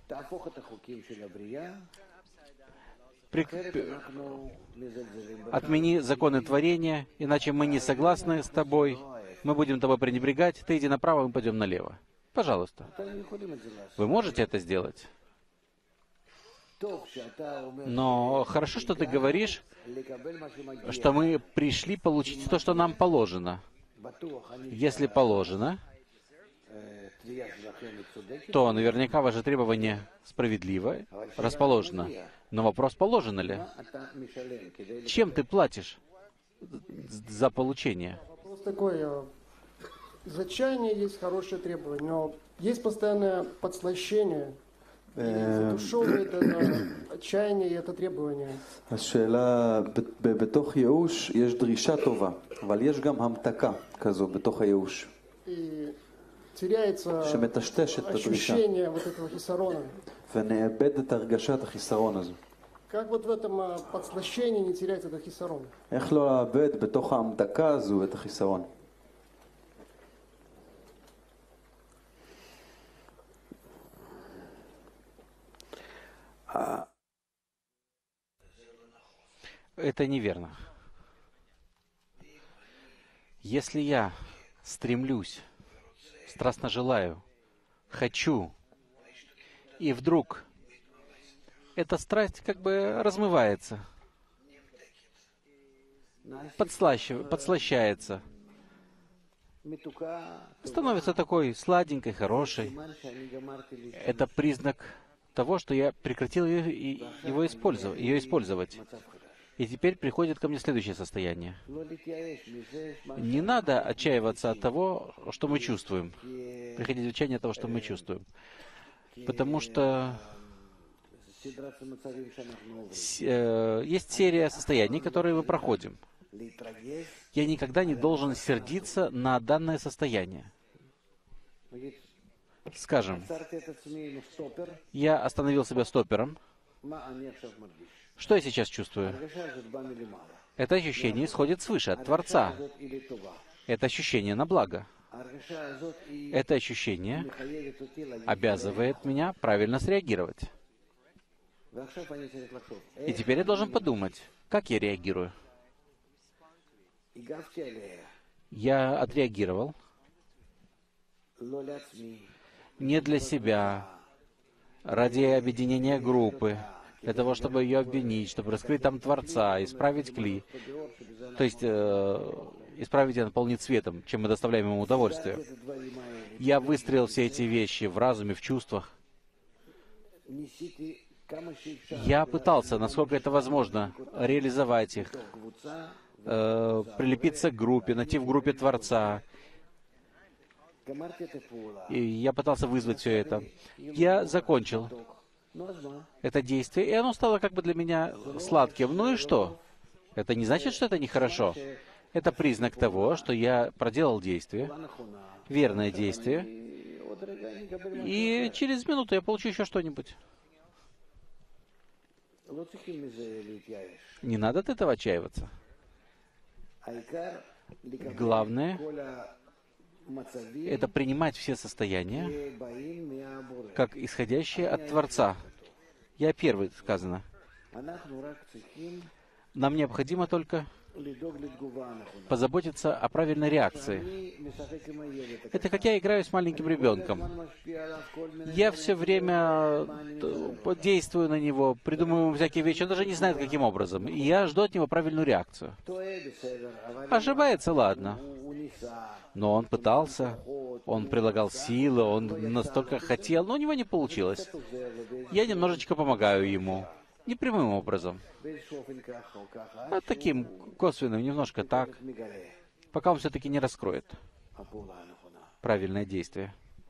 תהפוך את החוקים של הבריאה, При- אחרת אנחנו מזלזלים בך. Отмени законы творения, иначе мы не согласны с тобой. Мы будем тобой пренебрегать. Ты иди направо, мы пойдем налево. Пожалуйста. אתם יכולים את זה לעשות. Вы можете это сделать? טוב שאתה אומר Но хорошо, что ты говоришь, לקבל מה שמגיע. что мы пришли получить то, что нам положено. בטוח, אני Если положено, אה, תביעה שלכם היא צודקת, то наверняка ваше требование справедливо расположено. Но вопрос, положено ли? מה אתה משלם כדי... Чем ты платишь за получение? Вопрос такой, э, из отчаяния есть хорошее требование, но есть постоянное подслащение. И задушевывает это отчаяние и это требование. השאלה, ב- ב- בתוך ייאוש יש דרישה טובה, אבל יש גם המתקה כזו בתוך הייאוש, И теряется שמטשטש את הדרישה, ощущение вот этого хисарона. ונאבד את הרגשת החיסרון הזו. Как вот в этом э, подслащении не теряется этот хисарон? איך לא לאבד בתוך ההמתקה הזו את החיסרון? Это неверно. Если я стремлюсь, страстно желаю, хочу, и вдруг эта страсть как бы размывается, подслащив- подслащается, מתוקה, становится такой сладенькой, хорошей, סימן שאני גמרתי לי это признак того, что я прекратил ее, и- его использовать, ее использовать. מצב חדש. И теперь приходит ко мне следующее состояние. לא להתייאש מזה, מה Не надо отчаиваться от того, что мы чувствуем. כי Приходить в отчаяние от того, что мы чувствуем. Потому что סדרת המצבים שאנחנו עוברים. с- э, есть серия состояний, которые мы проходим. להתרגש, Я никогда не должен сердиться на данное состояние. נגיד, Скажем, עצרתי את עצמי עם סטופר, я остановил себя стоппером. מה אני עכשיו מרגיש? Что я сейчас чувствую? ההרגשה הזאת באה מלמעלה. Это ощущение исходит свыше, от Творца. ההרגשה הזאת היא לטובה. Это ощущение на благо. ההרגשה הזאת היא Это ощущение מחייבת אותי להגיד, обязывает меня правильно среагировать. ועכשיו אני צריך לחשוב, И איך теперь я должен подумать, как я реагирую. הגבתי עליה, Я отреагировал לא לעצמי, не для себя, ради объединения группы, для того, чтобы ее обвинить, чтобы раскрыть там Творца, исправить кли. То есть э, исправить и наполнить светом, чем мы доставляем ему удовольствие. את הדברים האלה. Я выстроил все эти вещи в разуме, в чувствах. ניסיתי כמה שאפשר Я пытался, насколько это возможно, реализовать их, קבוצה, э, прилепиться к группе, найти в группе Творца. גמרתי את הפעולה. И я пытался вызвать все это. Я закончил נו, אז מה? это действие, и оно стало как бы для меня сладким. Ну и что? Это не значит, что это нехорошо. Это признак того, что я проделал действие, נכונה. верное действие, כי עוד רגע אני אקבל מה... и через минуту я получу еще что-нибудь. לא צריכים מזה להתייאש. Не надо от этого отчаиваться. העיקר לקבל Главное כל המצבים — это принимать все состояния שבאים מהבורא. как исходящие от Творца. Я первый, сказано. אנחנו רק צריכים Нам необходимо только לדאוג לתגובה הנכונה. позаботиться о правильной реакции. אני משחק עם הילד. Это как я играю с маленьким ребенком. הזמן משפיע עליו כל מיני... Я все время э, действую на него, придумываю ему всякие вещи, он даже не знает, каким образом. И я жду от него правильную реакцию. טועה, בסדר, אבל Ошибается, ладно. הוא ניסה. Но он пытался, он прилагал силы, он настолько хотел, но у него не получилось. עוזר לו Я немножечко помогаю ему. Не прямым образом, באיזשהו אופן ככה או ככה, а таким косвенным, немножко так, מגלה пока он все-таки не раскроет הפעולה הנכונה. правильное действие.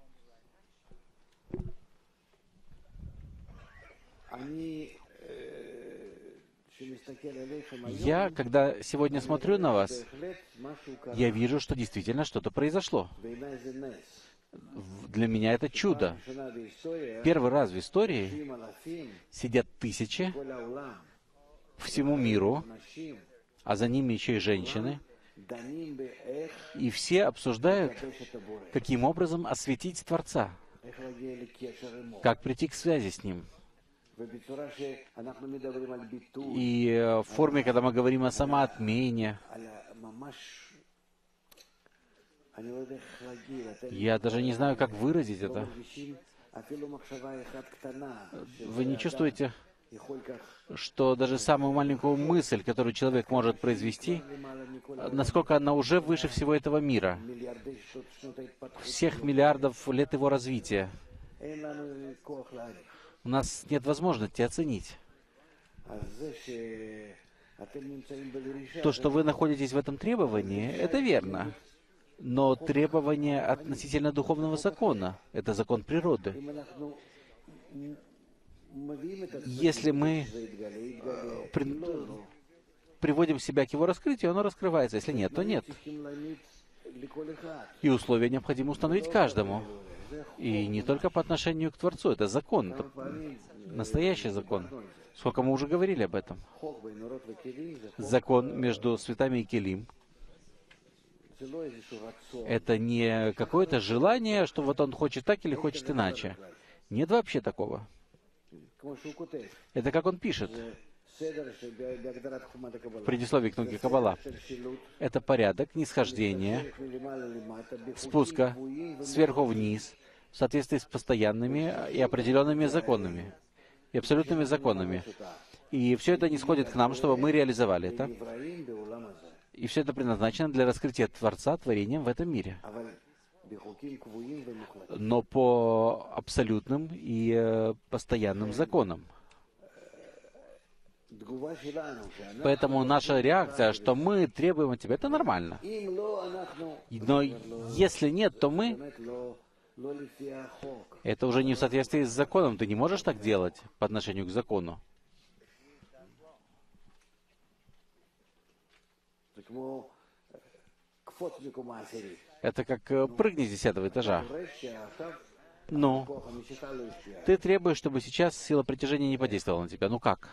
אני, אה, שמסתכל עליכם היום, Я, когда сегодня смотрю на вас, בהחלט משהו קרה. я вижу, что действительно что-то произошло. בעיניי זה נס. В- Для меня это чудо. ראשונה בהיסטוריה, Первый раз в истории עשרים אלפים, сидят тысячи כל העולם, всему миру, נשים, а за ними еще и женщины, דנים באיך и все обсуждают, לקדש את הבורא. каким образом осветить Творца. איך להגיע לקשר עמו. как прийти к связи с Ним. ובצורה שאנחנו מדברים על ביטוי, И э, в форме, когда мы говорим о самоотмене, על ה- ממש, אני לא יודע איך להגיד, אתם я даже не знаю, как выразить לא это. מרגישים אפילו מחשבה אחת קטנה, Вы не чувствуете, יכול כך что даже самую маленькую мысль, которую человек может произвести, למעלה מכל насколько она уже выше всего этого мира, מיליארדי שנות שנות ההתפתחות, всех миллиардов лет его развития? אין לנו כוח להעריך. У нас нет возможности оценить. אז זה שאתם נמצאים בדרישה, То, что вы находитесь в этом требовании, это верно. Но требование относительно духовного закона — это закон природы. אם אנחנו מביאים את עצמנו, Если мы זה יתגלה, יתגלה. при- אם לא, לא. приводим себя к его раскрытию, оно раскрывается. Если нет, то нет. צריכים להעמיד לכל אחד. И условия необходимо установить каждому. И не только по отношению к Творцу. Это закон, это настоящий закон. Сколько мы уже говорили об этом. חוק בין אורות וכלים זה חוק, Закон между светами и келим. זה לא איזשהו רצון. Это не какое-то желание, что вот он хочет так или хочет иначе. Нет вообще такого. כמו שהוא כותב, Это как он пишет זה סדר שבהגדרת חומת הקבלה. в предисловии к книге Каббала. של שילוט, Это порядок нисхождения, חלק מלמעלה למטה, בחוקים спуска קבועים сверху вниз, в соответствии с постоянными и определенными законами, и абсолютными законами. И все это нисходит к нам, чтобы мы реализовали это. ונבראים בעולם הזה. И все это предназначено для раскрытия Творца творением в этом мире. אבל בחוקים קבועים ומוחלטים. Но по абсолютным и э, постоянным законам. תגובה שלנו, שאנחנו, Поэтому наша реакция, что мы требуем от тебя, это нормально. אם לא, אנחנו, Но если нет, то мы... באמת לא, לא לפי החוק. Это уже не в соответствии с законом. Ты не можешь так делать по отношению к закону. זה כמו אה, קפוץ מקומה עשירית. Это как э, прыгни с десятого этажа. דורש שעכשיו Ну, כוח המשיכה לא השפיע. ты требуешь, чтобы сейчас сила притяжения не подействовала на тебя. Ну как?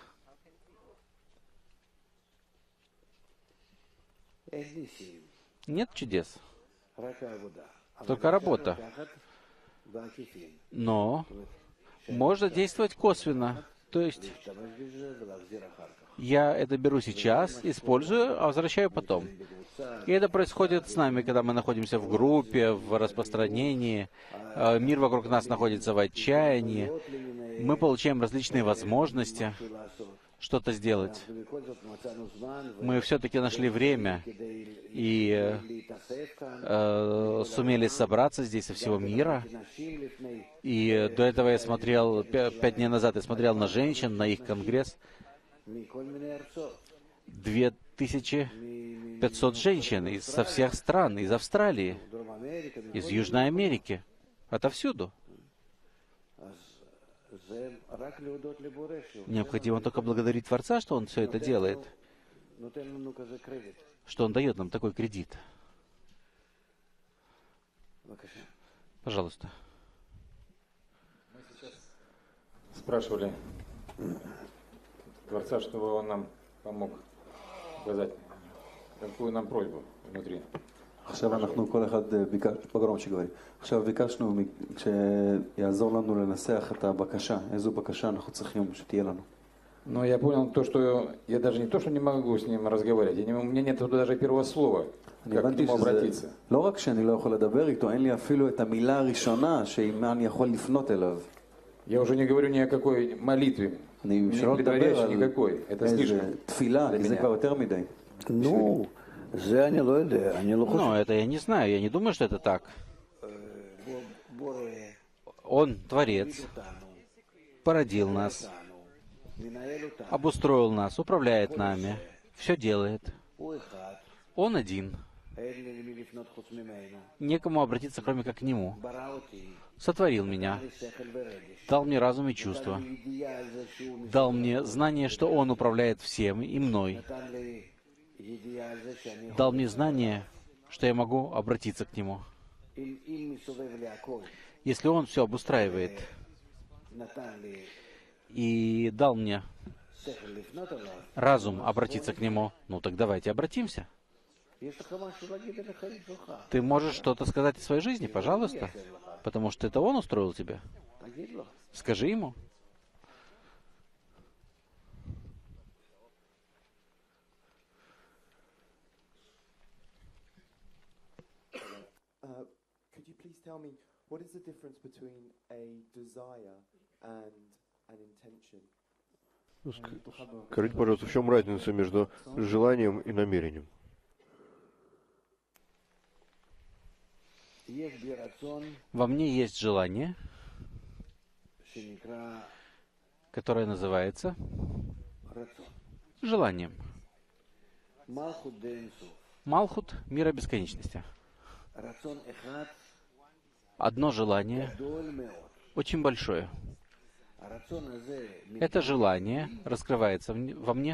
אין ניסים, Нет чудес. רק העבודה. אבל Только אפשר работа. לקחת בעקיפין. Но можно действовать косвенно. То есть להשתמש בזה ולהחזיר אחר כך. я это беру сейчас, использую, а возвращаю потом. בקבוצה, И это происходит с нами, когда мы находимся в группе, в распространении. э, Мир вокруг нас находится в отчаянии. Мы получаем различные возможности משהו לעשות. что-то сделать. ובכל זאת מצאנו זמן Мы все-таки нашли время כדי и э, להתאסף כאן. э, сумели собраться здесь со всего мира. נשים לפני И э, до этого я смотрел, пя- пять дней назад я смотрел на женщин, на их конгресс. מכל מיני ארצות. две тысячи пятьсот женщин из со всех стран, из Австралии, דרום אמריקה, из Южной Америки, отовсюду. אז זה רק להודות לבורא שהוא Необходимо только благодарить Творца, что Он все это делает, נותן לנו כזה קרדיט. что Он дает нам такой кредит. בבקשה. Пожалуйста. Спрашивали Творца, чтобы он нам помог сказать, какую нам просьбу внутри. עכשיו אנחנו כל אחד אה, ביקש, בגרום שגברי. עכשיו ביקשנו מ- שיעזור לנו לנסח את הבקשה, איזו בקשה אנחנו צריכים שתהיה לנו. Но я понял то, что я даже не то, что не могу с ним разговаривать, я не, у меня нет туда даже первого слова, אני как к הבנתי нему שזה, обратиться. לא רק שאני לא יכול לדבר איתו, אין לי אפילו את המילה הראשונה שעם מה אני יכול לפנות אליו. Я уже не говорю ни о какой молитве, אני не שלא לדבר предваряющей על никакой, это איזה слишком. תפילה, כי זה меня. כבר יותר מדי. נו, זה אני לא יודע, אני לא חושב. Но это я не знаю, я не думаю, что это так. בורא Он Творец, אותנו, породил нас, אותנו, מנהל אותנו. обустроил нас, управляет нами, все делает. הוא אחד, Он один. אין לי למי לפנות חוץ ממנו. Некому обратиться, кроме как к Нему. ברא אותי, Сотворил меня, לי שכל ורגש. дал мне разум и чувства, נתן לי ידיעה על זה שהוא дал мне знание, что Он управляет всем и мной, נתן לי ידיעה על זה שאני יכול. дал мне знание, что я могу обратиться к Нему. אם אם מסובב לי הכל, Если Он все обустраивает נתן לי и дал мне שכל לפנות אליו, разум обратиться к Нему, ну так давайте обратимся. Ты можешь что-то сказать о своей жизни, пожалуйста, потому что это он устроил тебя. Скажи ему. Uh, could you please tell me what is the difference between a desire and an intention? Скажите, пожалуйста, в чем разница между желанием и намерением? Во мне есть желание, которое называется желанием. Малхут — мира бесконечности. Одно желание, очень большое. Это желание раскрывается во мне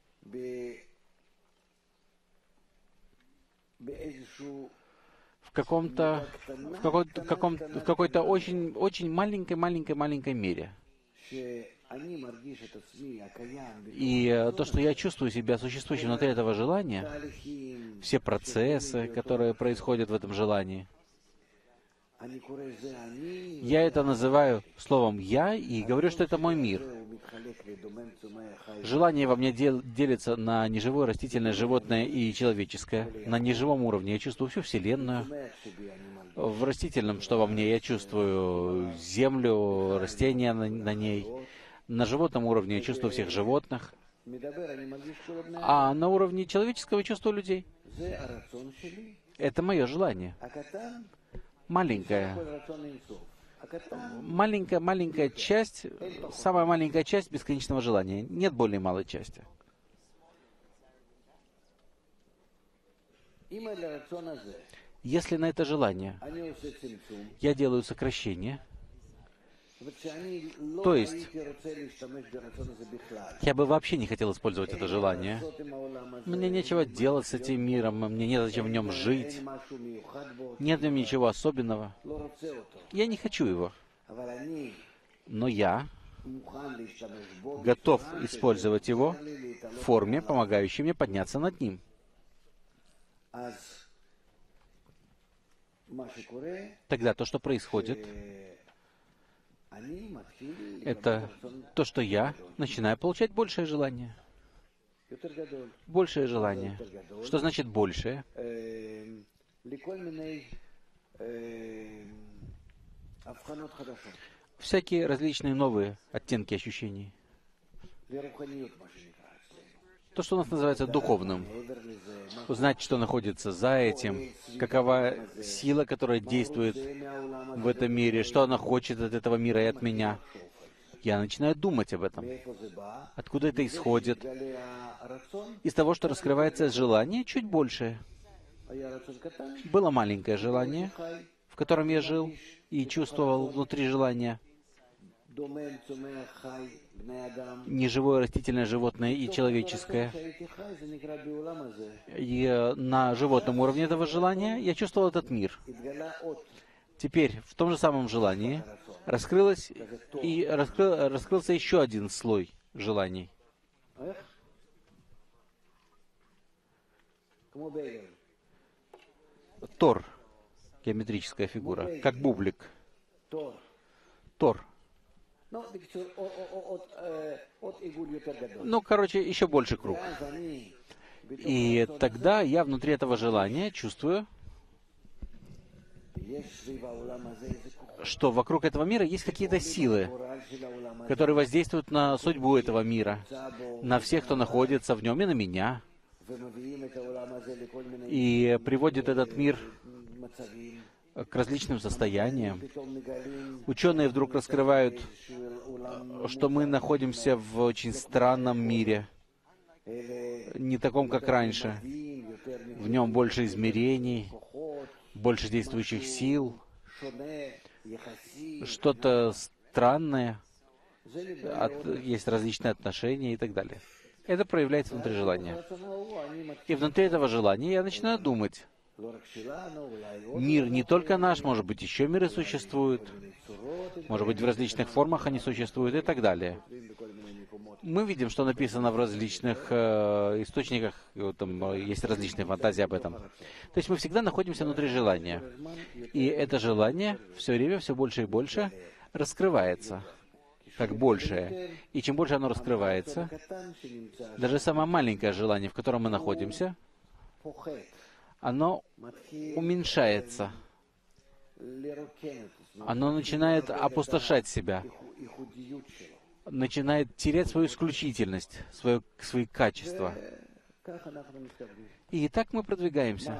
в каком-то, в какой-то, каком, в какой-то очень, очень маленькой, маленькой, маленькой мере. И то, что я чувствую себя существующим внутри этого желания, все процессы, которые происходят в этом желании, я это называю словом «я» и говорю, что это мой мир. Желание во мне дел, делится на неживое, растительное, животное и человеческое. На неживом уровне я чувствую всю Вселенную. В растительном, что во мне, я чувствую землю, растения на, на ней. На животном уровне я чувствую всех животных. А на уровне человеческого я чувствую людей. Это мое желание. Маленькая, маленькая, маленькая часть, самая маленькая часть бесконечного желания. Нет более малой части. Если на это желание я делаю сокращение, то есть я бы вообще не хотел использовать это желание. Мне нечего делать с этим миром, мне незачем в нем жить. Нет в нем ничего особенного. Я не хочу его. Но я готов использовать его в форме, помогающей мне подняться над ним. Тогда то, что происходит, это то, что я начинаю получать большее желание. Большее желание. Что значит большее? Всякие различные новые оттенки ощущений. То, что у нас называется духовным. Узнать, что находится за этим, какова сила, которая действует в этом мире, что она хочет от этого мира и от меня. Я начинаю думать об этом. Откуда это исходит? Из того, что раскрывается желание чуть большее. Было маленькое желание, в котором я жил и чувствовал внутри желания неживое, растительное, животное и человеческое. И на животном уровне этого желания я чувствовал этот мир. Теперь в том же самом желании раскрылось и раскрыл, раскрылся еще один слой желаний. Тор, геометрическая фигура, как бублик. Тор. Ну, короче, еще больше круг. И тогда я внутри этого желания чувствую, что вокруг этого мира есть какие-то силы, которые воздействуют на судьбу этого мира, на всех, кто находится в нем, и на меня, и приводит этот мир к различным состояниям. Ученые вдруг раскрывают, что мы находимся в очень странном мире, не таком, как раньше. В нем больше измерений, больше действующих сил, что-то странное, от, есть различные отношения и так далее. Это проявляется внутри желания. И внутри этого желания я начинаю думать. Мир не только наш, может быть, еще миры существуют, может быть, в различных формах они существуют и так далее. Мы видим, что написано в различных э, источниках, и вот там э, есть различные фантазии об этом. То есть мы всегда находимся внутри желания. И это желание все время все больше и больше раскрывается, как большее. И чем больше оно раскрывается, даже самое маленькое желание, в котором мы находимся, оно уменьшается. Оно начинает опустошать себя, начинает терять свою исключительность, свое, свои качества. И так мы продвигаемся.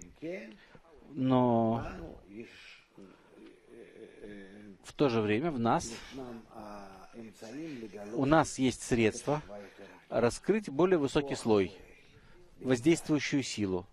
Но в то же время в нас, у нас есть средства раскрыть более высокий слой, воздействующую силу.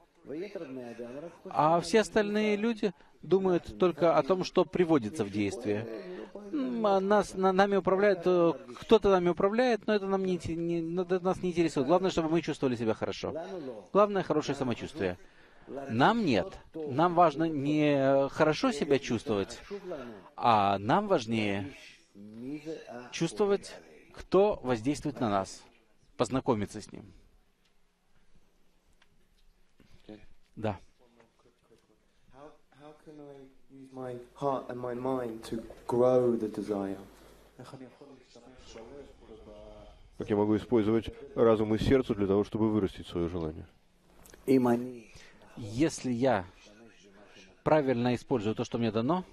А все остальные люди думают только о том, что приводится в действие. Нас, на, нами управляет, кто-то нами управляет, но это, нам не, не, это нас не интересует. Главное, чтобы мы чувствовали себя хорошо. Главное, хорошее самочувствие. Нам нет. Нам важно не хорошо себя чувствовать, а нам важнее чувствовать, кто воздействует на нас, познакомиться с ним. Да. How can I use my heart and my mind to grow the desire? Как я могу использовать разум и сердце для того, чтобы вырастить свое желание? Если я правильно использую то, что мне дано,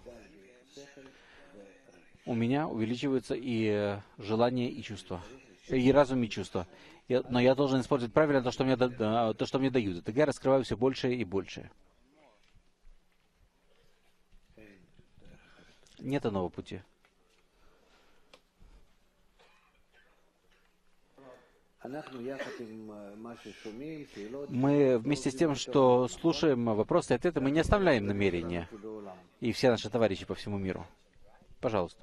у меня увеличивается и желание, и чувство, и разум, и чувство. Я, но я должен использовать правильно то, что мне, да, то, что мне дают. И тогда я раскрываю все больше и больше. Нет иного пути. Мы вместе с тем, что слушаем вопросы и ответы, мы не оставляем намерения. И все наши товарищи по всему миру. Пожалуйста.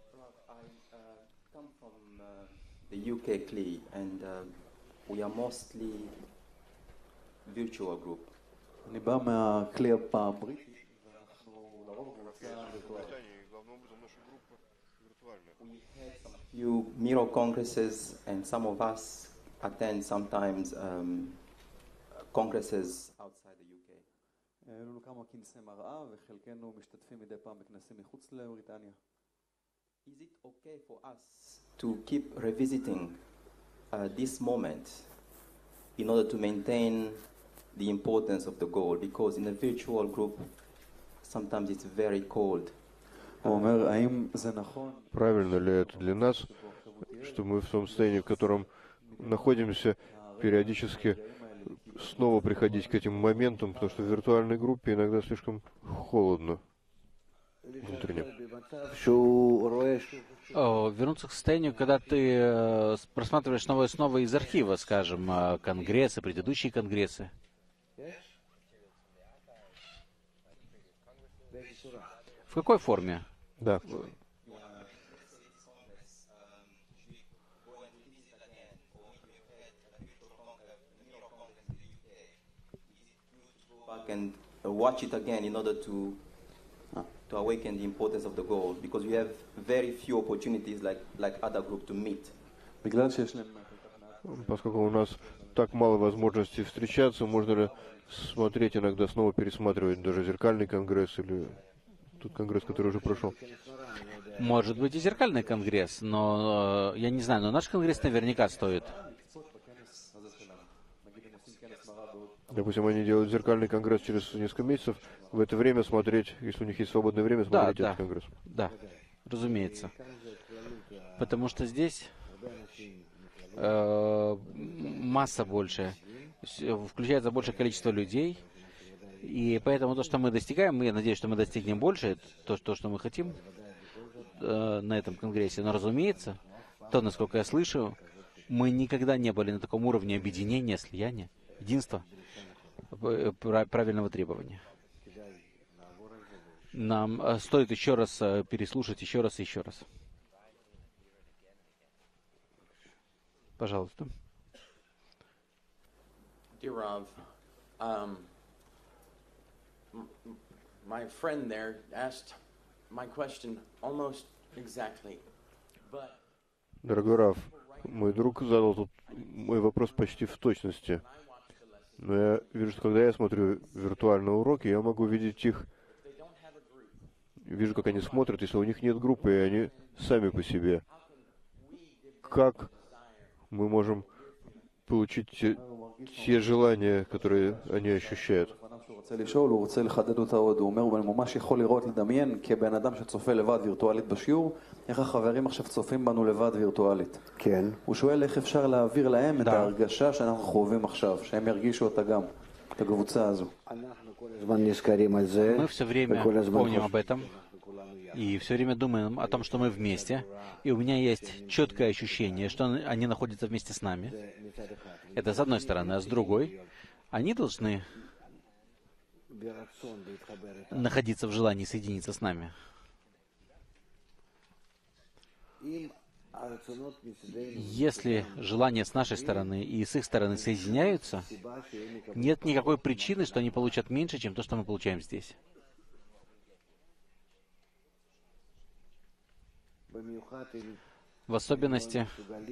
The U K C L I, and uh, we are mostly virtual group. אני בא מהכלי הבריטי. Few Miro congresses, and some of us attend sometimes um, congresses outside the U K. היו לנו כמה כנסי מראה וחלקנו משתתפים מדי פעם בכנסים מחוץ לבריטניה. Is it okay for us to keep revisiting uh, this moment in order to maintain the importance of the goal? Because in a virtual group, sometimes it's very cold. Правильно ли это для нас, что мы в том состоянии, в котором находимся, периодически снова приходить к этим моментам, потому что в виртуальной группе иногда слишком холодно внутренне. О, вернуться к состоянию, когда ты э, просматриваешь снова и снова из архива, скажем, э, конгрессы, предыдущие конгрессы. В какой форме? Да. And watch it again in order to uh, to awaken the importance of the goal, because we have very few opportunities like like other group to meet. Поскольку у нас так мало возможностей встречаться, можно ли смотреть иногда, снова пересматривать даже зеркальный конгресс или тот конгресс, который уже прошел? Может быть и зеркальный конгресс, но э, я не знаю, но наш конгресс наверняка стоит. Допустим, они делают зеркальный конгресс через несколько месяцев, в это время смотреть, если у них есть свободное время, смотреть да, этот да, конгресс. Да, разумеется. Потому что здесь э, масса большая, включается большее количество людей, и поэтому то, что мы достигаем, я надеюсь, что мы достигнем больше, то, то что мы хотим э, на этом конгрессе. Но, разумеется, то, насколько я слышу, мы никогда не были на таком уровне объединения, слияния, единства, правильного требования. Нам э, стоит еще раз э, переслушать, еще раз и еще раз. Пожалуйста. Dear Rav, um, m- my friend there asked my question almost exactly, but Дорогой Рав, Мой друг задал тут мой вопрос почти в точности. Но я вижу, что когда я смотрю виртуальные уроки, я могу видеть их, вижу, как они смотрят, если у них нет группы, и они сами по себе. Как мы можем получить те, те желания, которые они ощущают? הוא רוצה לשאול, הוא רוצה לחדד אותה עוד, הוא אומר, הוא ממש יכול לראות, לדמיין, כבן אדם שצופה לבד וירטואלית בשיעור, איך החברים עכשיו צופים בנו לבד וירטואלית. כן. הוא שואל איך אפשר להעביר להם את ההרגשה שאנחנו חווים עכשיו, שהם ירגישו אותה גם, את הקבוצה הזו. Мы все время помним об этом и все время думаем о том, что мы вместе. И у меня есть четкое ощущение, что они находятся вместе с нами. Это с одной стороны. А с другой, они должны находиться в желании соединиться с нами. Если желания с нашей стороны и с их стороны соединяются, нет никакой причины, что они получат меньше, чем то, что мы получаем здесь. В особенности,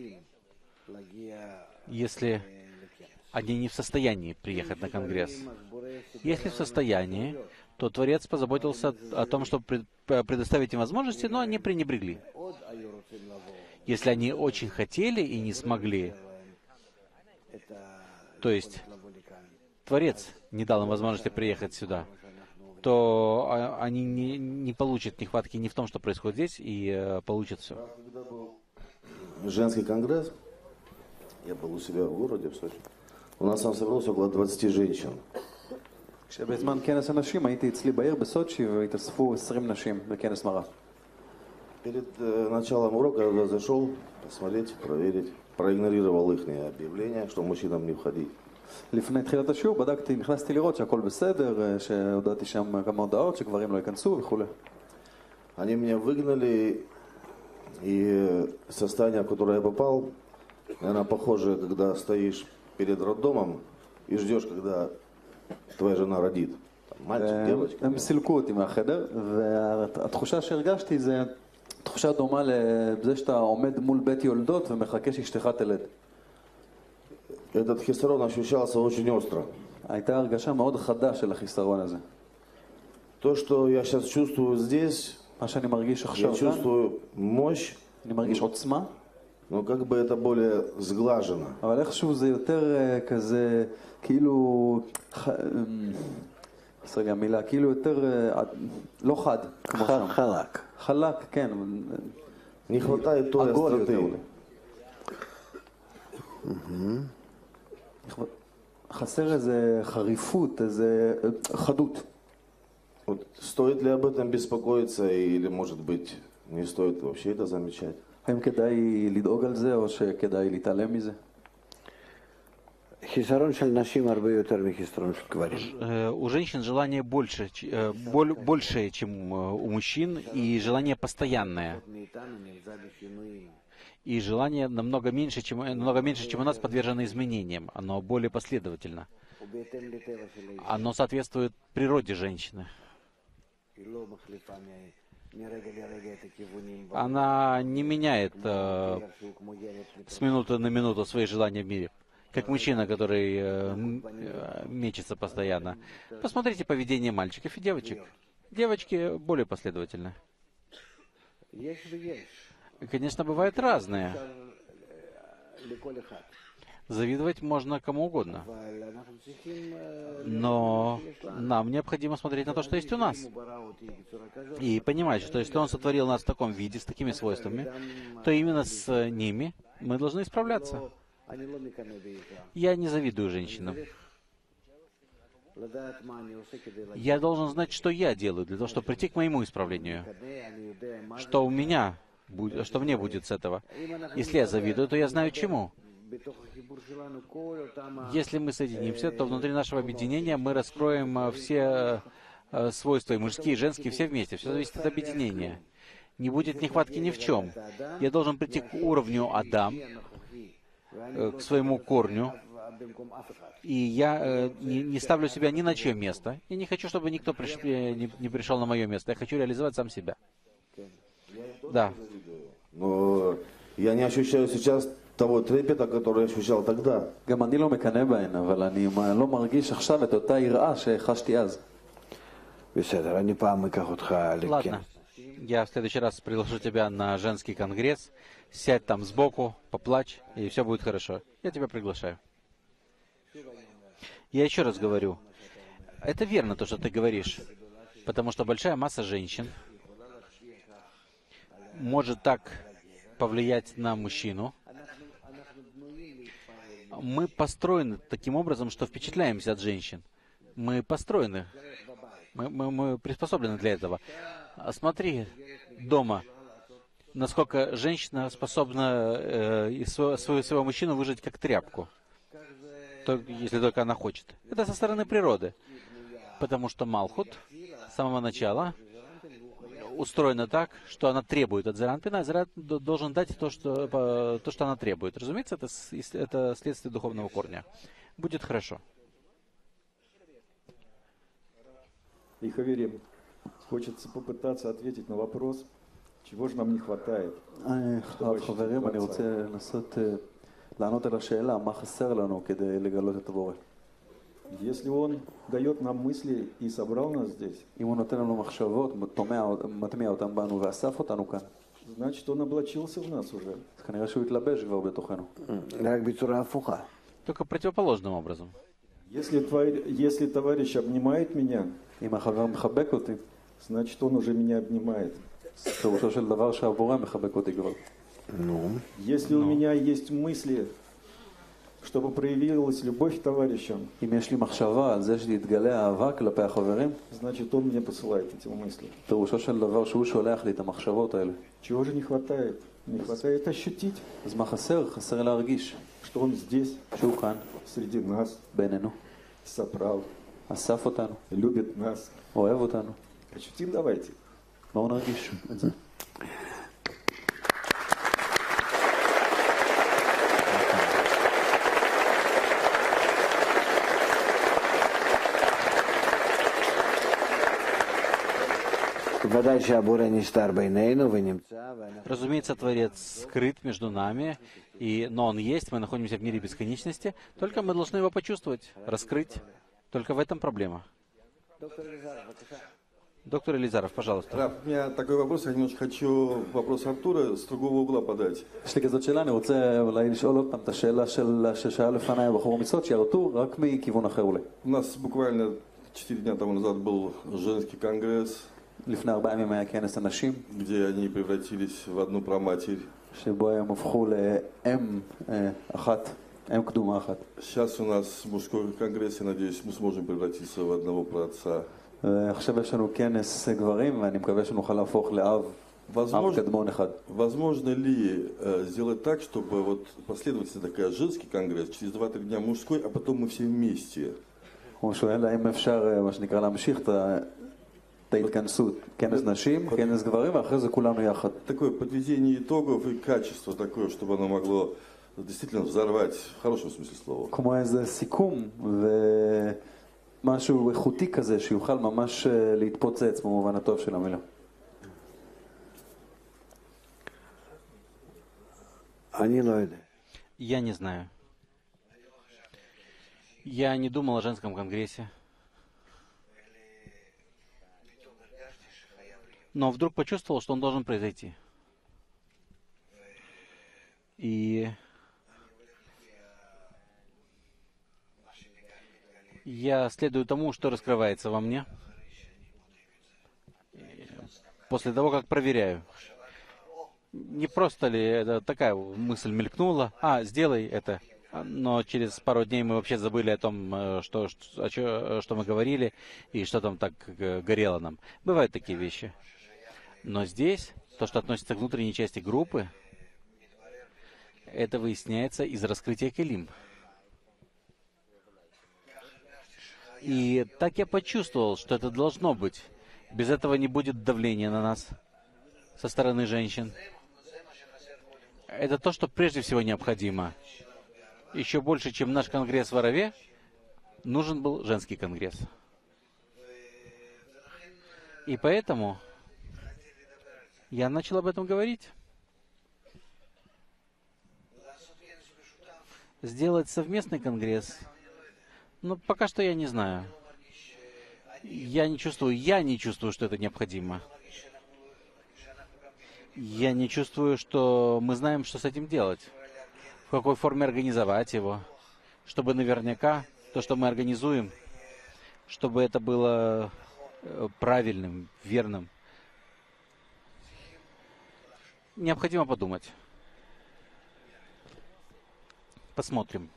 если они не в состоянии приехать на Конгресс. Если в состоянии, то Творец позаботился о том, чтобы предоставить им возможности, но они пренебрегли. Если они очень хотели и не смогли, то есть Творец не дал им возможности приехать сюда, то они не, не получат нехватки ни в том, что происходит здесь, и э, получат все. Женский конгресс, я был у себя в городе, в Сочи. У нас там собралось около двадцати женщин. כשבזמן כנס הנשים הייתי אצלי בעיר בסוצ'י והתאספו עשרים נשים בכנס מראה. Перед э, началом урока я зашел посмотреть, проверить, проигнорировал их объявление, что мужчинам не входить. לפני תחילת השיעור בדקתי, נכנסתי לראות שהכל בסדר, שהודעתי שם כמה הודעות שגברים לא ייכנסו וכו'. Они меня выгнали, и состояние, в которое я попал, наверное, похоже, когда стоишь перед роддомом и ждешь, когда твоя жена родит. Мальчик, девочка. הם סילקו אותי מהחדר, והתחושה שהרגשתי זה תחושה דומה לזה שאתה עומד מול בית יולדות ומחכה שאשתך תלד. Этот хисарон ощущался очень остро. הייתה הרגשה מאוד חדה של החיסרון הזה. То, что я сейчас чувствую здесь, מה שאני מרגיש עכשיו я чувствую мощь, אני מרגיש עוצמה, но как бы это более сглажено. אבל איכשהו זה יותר כזה, כאילו, חסר גם מילה, כאילו יותר, לא חד, כמו שם. חלק. חלק, כן. Не хватает той остроты. חסר איזה חריפות, איזה חדות. Вот стоит ли об этом беспокоиться, или, может быть, не стоит вообще это замечать? האם כדאי לדאוג על זה, או שכדאי להתעלם מזה? חיסרון של נשים הרבה יותר מחיסרון של גברים. У женщин желание больше, большее, чем у мужчин, и желание постоянное. И желание намного меньше, чем, намного меньше, чем у нас, подвержено изменениям. Оно более последовательно. Оно соответствует природе женщины. Она не меняет э, с минуты на минуту свои желания в мире, как мужчина, который э, мечется постоянно. Посмотрите поведение мальчиков и девочек. Девочки более последовательны. Конечно, бывают разные. Завидовать можно кому угодно. Но нам необходимо смотреть на то, что есть у нас. И понимать, что если Он сотворил нас в таком виде, с такими свойствами, то именно с ними мы должны исправляться. Я не завидую женщинам. Я должен знать, что я делаю для того, чтобы прийти к моему исправлению. Что у меня, что мне будет с этого. Если я завидую, то я знаю чему. Если мы соединимся, то внутри нашего объединения мы раскроем все свойства, и мужские, и женские, все вместе. Все зависит от объединения. Не будет нехватки ни в чем. Я должен прийти к уровню Адам, к своему корню, и я не, не ставлю себя ни на чье место. Я не хочу, чтобы никто приш... не, не пришел на мое место. Я хочу реализовать сам себя. Да. Но я не ощущаю сейчас того трепета, который я ощущал тогда. גם אני לא מקנא בהן, אבל אני לא מרגיש עכשיו את אותה יראה שחשתי אז. בסדר, אני פעם אקח אותך לכנס. Ладно, я в следующий раз приглашу тебя на женский конгресс. Сядь там сбоку, поплачь, и все будет хорошо. Я тебя приглашаю. Я еще раз говорю, это верно то, что ты говоришь, потому что большая масса женщин может так повлиять на мужчину. Мы построены таким образом, что впечатляемся от женщин. Мы построены, мы, мы, мы приспособлены для этого. А смотри дома, насколько женщина способна э, из своего, своего, своего мужчину выжать как тряпку, то, если только она хочет. Это со стороны природы. Потому что Малхут с самого начала устроена так, что она требует от Зеранпина, а Зеранпин должен дать то что, то, что она требует. Разумеется, это, это следствие духовного корня. Будет хорошо. И Хаверим, хочется попытаться ответить на вопрос, чего же нам не хватает. חברים, אני רוצה לנסות לענות על השאלה, מה חסר לנו כדי לגלות את הבורא. Если он дает нам мысли и собрал нас здесь, אם הוא נותן לנו מחשבות, מטמיע אותם בנו ואסף אותנו כאן, значит, он облачился в нас уже. אז כנראה שהוא התלבש כבר בתוכנו. רק בצורה הפוכה. Только противоположным образом. Если, твой, если товарищ обнимает меня, אם החבר מחבק אותי, значит, он уже меня обнимает. פירושו של דבר שהבורא מחבק אותי כבר. Ну, Если у меня есть мысли, чтобы проявилась любовь к товарищам, אם יש לי מחשבה על זה שתתגלה אהבה כלפי החברים, значит, он мне посылает эти мысли. פירושו של דבר שהוא שולח לי את המחשבות האלה. Чего же не хватает? Не хватает ощутить, אז מה חסר? חסר להרגיש. что он здесь, שהוא כאן, среди нас, בינינו, собрал, אסף אותנו, любит нас. אוהב אותנו. Ощутим давайте. בואו נרגיש את זה. Разумеется, Творец скрыт между нами, и, но Он есть, мы находимся в мире бесконечности, только мы должны Его почувствовать, раскрыть. Только в этом проблема. Доктор Элизаров, пожалуйста. Раф, у меня такой вопрос, я немножко хочу вопрос Артура с другого угла подать. יש לי כזאת שאלה, אני רוצה אולי לשאול עוד פעם את השאלה ששאל לפניי הבחור המצוות, שירתו רק מכיוון אחר אולי. У нас בуквально четыре дня тому назад был женский конгресс, לפני ארבעה ימים היה כנס הנשים, где они превратились в одну проматерь. שבו הם הפכו לאם אחת, אם קדומה אחת. Сейчас у нас мужской конгресс, я надеюсь, мы сможем превратиться в одного праотца. עכשיו יש לנו כנס גברים, ואני מקווה שנוכל להפוך לאב, אב קדמון אחד. Возможно ли э, сделать так, чтобы вот последовательно такая женский конгресс, через два-три дня мужской, а потом мы все вместе? הוא שואל האם אפשר, מה שנקרא, להמשיך את ההתכנסות, כנס נשים, כנס גברים, ואחרי זה כולנו יחד. Такое подведение итогов и качество такое, чтобы оно могло действительно взорвать, в хорошем смысле слова. כמו איזה סיכום ומשהו איכותי כזה שיוכל ממש להתפוצץ במובן הטוב של המילה. Я не знаю. Я не думал о женском конгрессе. Но вдруг почувствовал, что он должен произойти. И я следую тому, что раскрывается во мне, после того, как проверяю. Не просто ли это такая мысль мелькнула, а, сделай это, но через пару дней мы вообще забыли о том, что, что, о чё, что мы говорили, и что там так горело нам. Бывают такие вещи. Но здесь, то, что относится к внутренней части группы, это выясняется из раскрытия Келим. И так я почувствовал, что это должно быть. Без этого не будет давления на нас со стороны женщин. Это то, что прежде всего необходимо. Еще больше, чем наш конгресс в Ораве, нужен был женский конгресс. И поэтому я начал об этом говорить. Сделать совместный конгресс? Ну, пока что я не знаю. Я не чувствую, я не чувствую, что это необходимо. Я не чувствую, что мы знаем, что с этим делать. В какой форме организовать его. Чтобы наверняка то, что мы организуем, чтобы это было правильным, верным. Необходимо подумать. Посмотрим.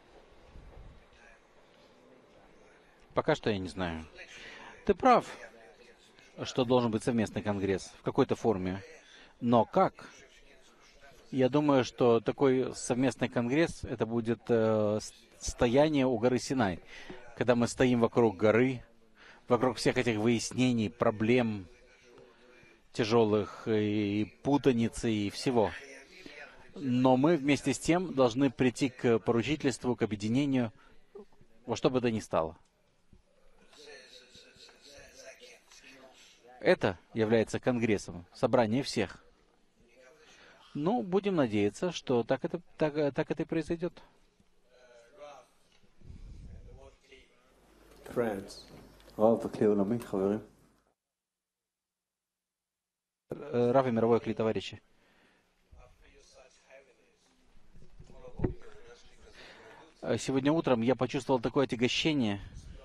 Пока что я не знаю. Ты прав, что должен быть совместный конгресс в какой-то форме. Но как? Я думаю, что такой совместный конгресс, это будет э, стояние у горы Синай. Когда мы стоим вокруг горы, вокруг всех этих выяснений, проблем тяжелых, и путаницы, и всего. Но мы вместе с тем должны прийти к поручительству, к объединению, во что бы то ни стало. Это является конгрессом, собрание всех. Ну, будем надеяться, что так это, так, так это и произойдет. Рав и мировой кли, товарищи. Сегодня утром я почувствовал такое отягощение.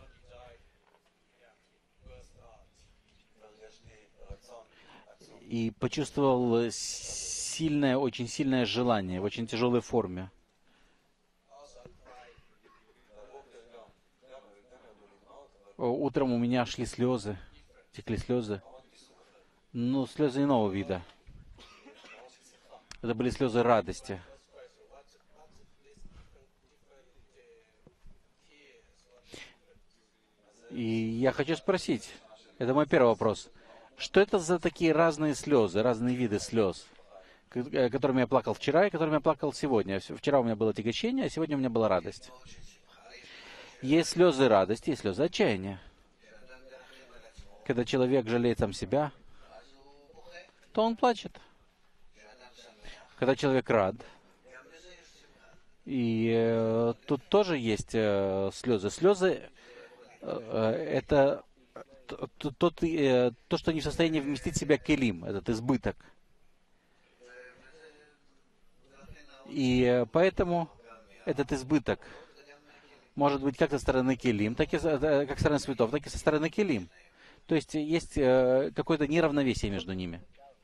И почувствовал сильное, очень сильное желание в очень тяжелой форме. Утром у меня шли слезы, текли слезы. Ну, слезы иного вида. Это были слезы радости. И я хочу спросить, это мой первый вопрос. Что это за такие разные слезы, разные виды слез, которыми я плакал вчера и которыми я плакал сегодня? Вчера у меня было отягощение, а сегодня у меня была радость. Есть слезы радости и слезы отчаяния. Когда человек жалеет сам себя, то он плачет. Когда человек рад, и э, тут тоже есть э, слезы. Слезы э, это то, то, то, то, что не в состоянии вместить в себя келим, этот избыток. И поэтому этот избыток может быть как со стороны келим, так и как со стороны цветов, так и со стороны келим. То есть есть какое-то неравновесие между ними.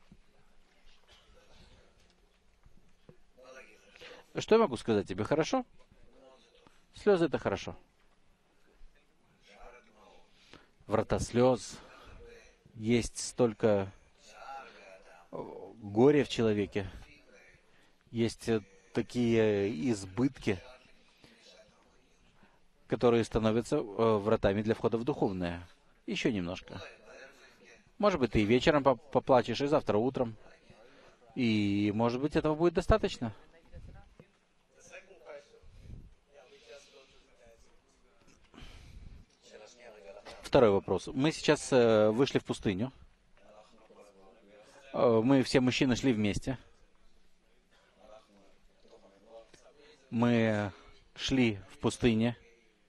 Что я могу сказать тебе? Хорошо? Слезы — это хорошо. Врата слез. Есть столько горя в человеке. Есть такие избытки, которые становятся вратами для входа в духовное. Еще немножко. Может быть, ты и вечером поплачешь, и завтра утром. И, может быть, этого будет достаточно. Второй вопрос. Мы сейчас э, вышли в пустыню. Э, мы все мужчины шли вместе. Мы шли в пустыне.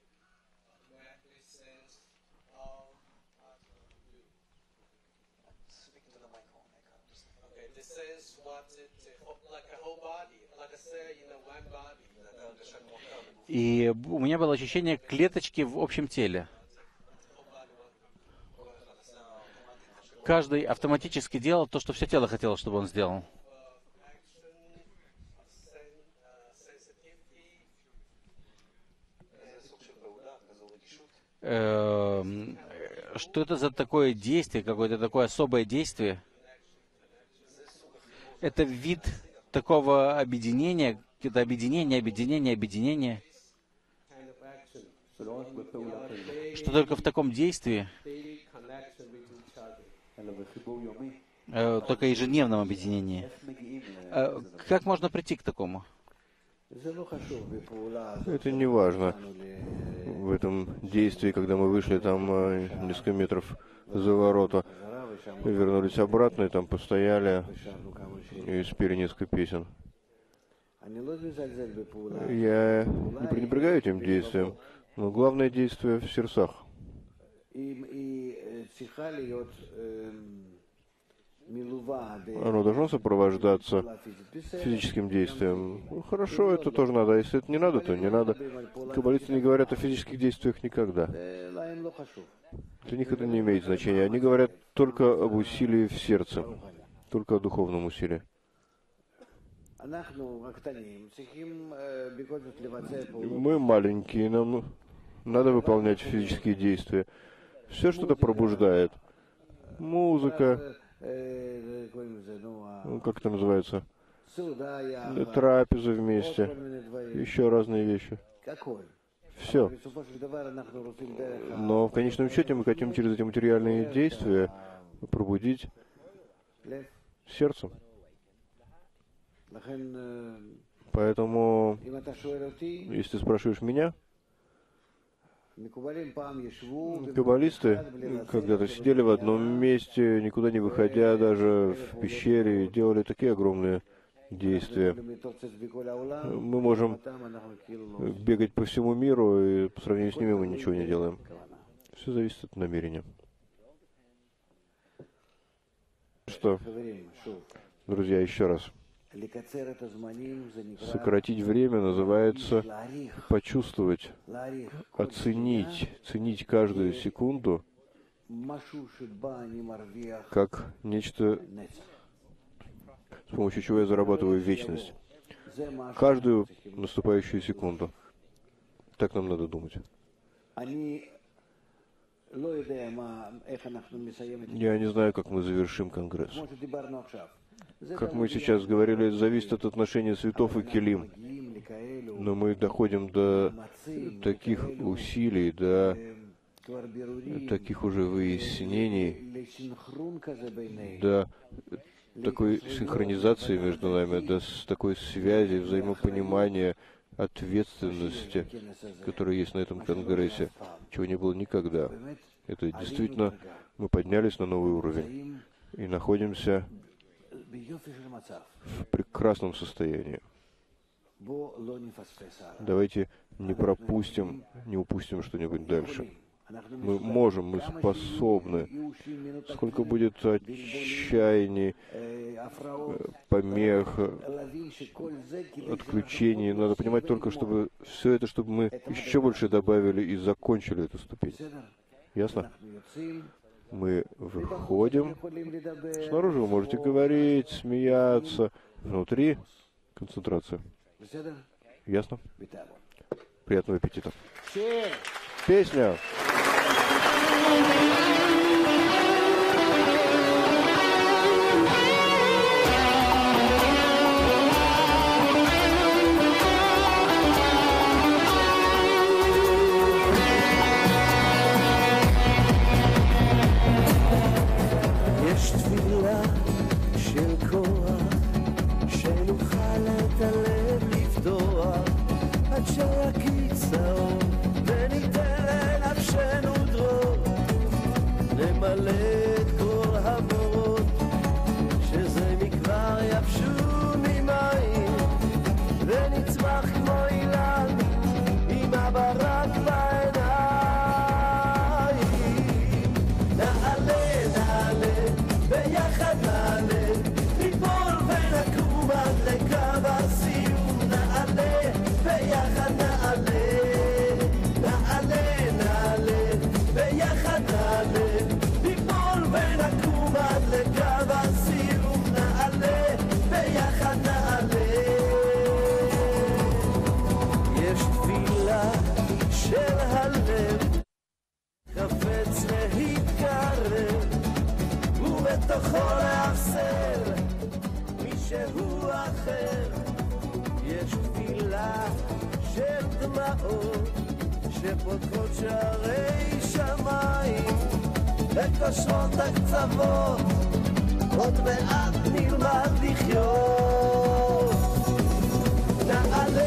И у меня было ощущение клеточки в общем теле. Каждый автоматически делал то, что все тело хотело, чтобы он сделал. Эм, что это за такое действие, какое-то такое особое действие? Это вид такого объединения, это объединение, объединение, объединение. Что только в таком действии, э, только ежедневном объединении. Э, как можно прийти к такому? Это не важно. В этом действии, когда мы вышли там э, несколько метров за ворота, вернулись обратно и там постояли и спели несколько песен. Я не пренебрегаю этим действием, но главное действие в сердцах. Оно должно сопровождаться физическим действием. Ну, хорошо, это тоже надо. А если это не надо, то не надо. Каббалисты не говорят о физических действиях никогда. Для них это не имеет значения. Они говорят только об усилии в сердце, только о духовном усилии. Мы маленькие, нам надо выполнять физические действия. Все что-то пробуждает. Музыка, ну, как это называется? Трапезы вместе, еще разные вещи. Все. Но в конечном счете мы хотим через эти материальные действия пробудить сердце. Поэтому, если ты спрашиваешь меня, каббалисты когда-то сидели в одном месте, никуда не выходя, даже в пещере, и делали такие огромные действия. Мы можем бегать по всему миру, и по сравнению с ними мы ничего не делаем. Все зависит от намерения. Что, друзья, еще раз. Сократить время называется почувствовать, оценить, ценить каждую секунду как нечто, с помощью чего я зарабатываю вечность. Каждую наступающую секунду. Так нам надо думать. Я не знаю, как мы завершим Конгресс. Как мы сейчас говорили, зависит от отношения святов и келим. Но мы доходим до таких усилий, до таких уже выяснений, до такой синхронизации между нами, до такой связи, взаимопонимания, ответственности, которая есть на этом Конгрессе, чего не было никогда. Это действительно, мы поднялись на новый уровень и находимся в прекрасном состоянии. Давайте не пропустим, не упустим что-нибудь дальше. Мы можем, мы способны. Сколько будет отчаяний, помех, отключений. Надо понимать только, чтобы все это, чтобы мы еще больше добавили и закончили эту ступень. Ясно? Мы выходим. Снаружи вы можете говорить, смеяться. Внутри концентрация. Ясно? Приятного аппетита. Песня. יש תפילה של כוח שנוכל את הלב לפתוח עד שיקיץ האור וניתן לנפשנו דרור למלא את כל המורות שזה מכבר יבשו ממים ונצמח כמו אילן עם הברק בעיניים נעלה נעלה ביחד נעלה ניפול ונקום עד לקו הסיום נעלה ביחד נעלה נעלה נעלה ביחד נעלה ניפול ונקום עד לקו הסיום נעלה ביחד נעלה יש תפילה של הלב חפץ להתקרב ובתוכו לאחסר מישהו אחר יש תפילה של דמעות שפותחות שערי שמיים וקושרות הקצוות עוד מעט נלמד לחיות נעלה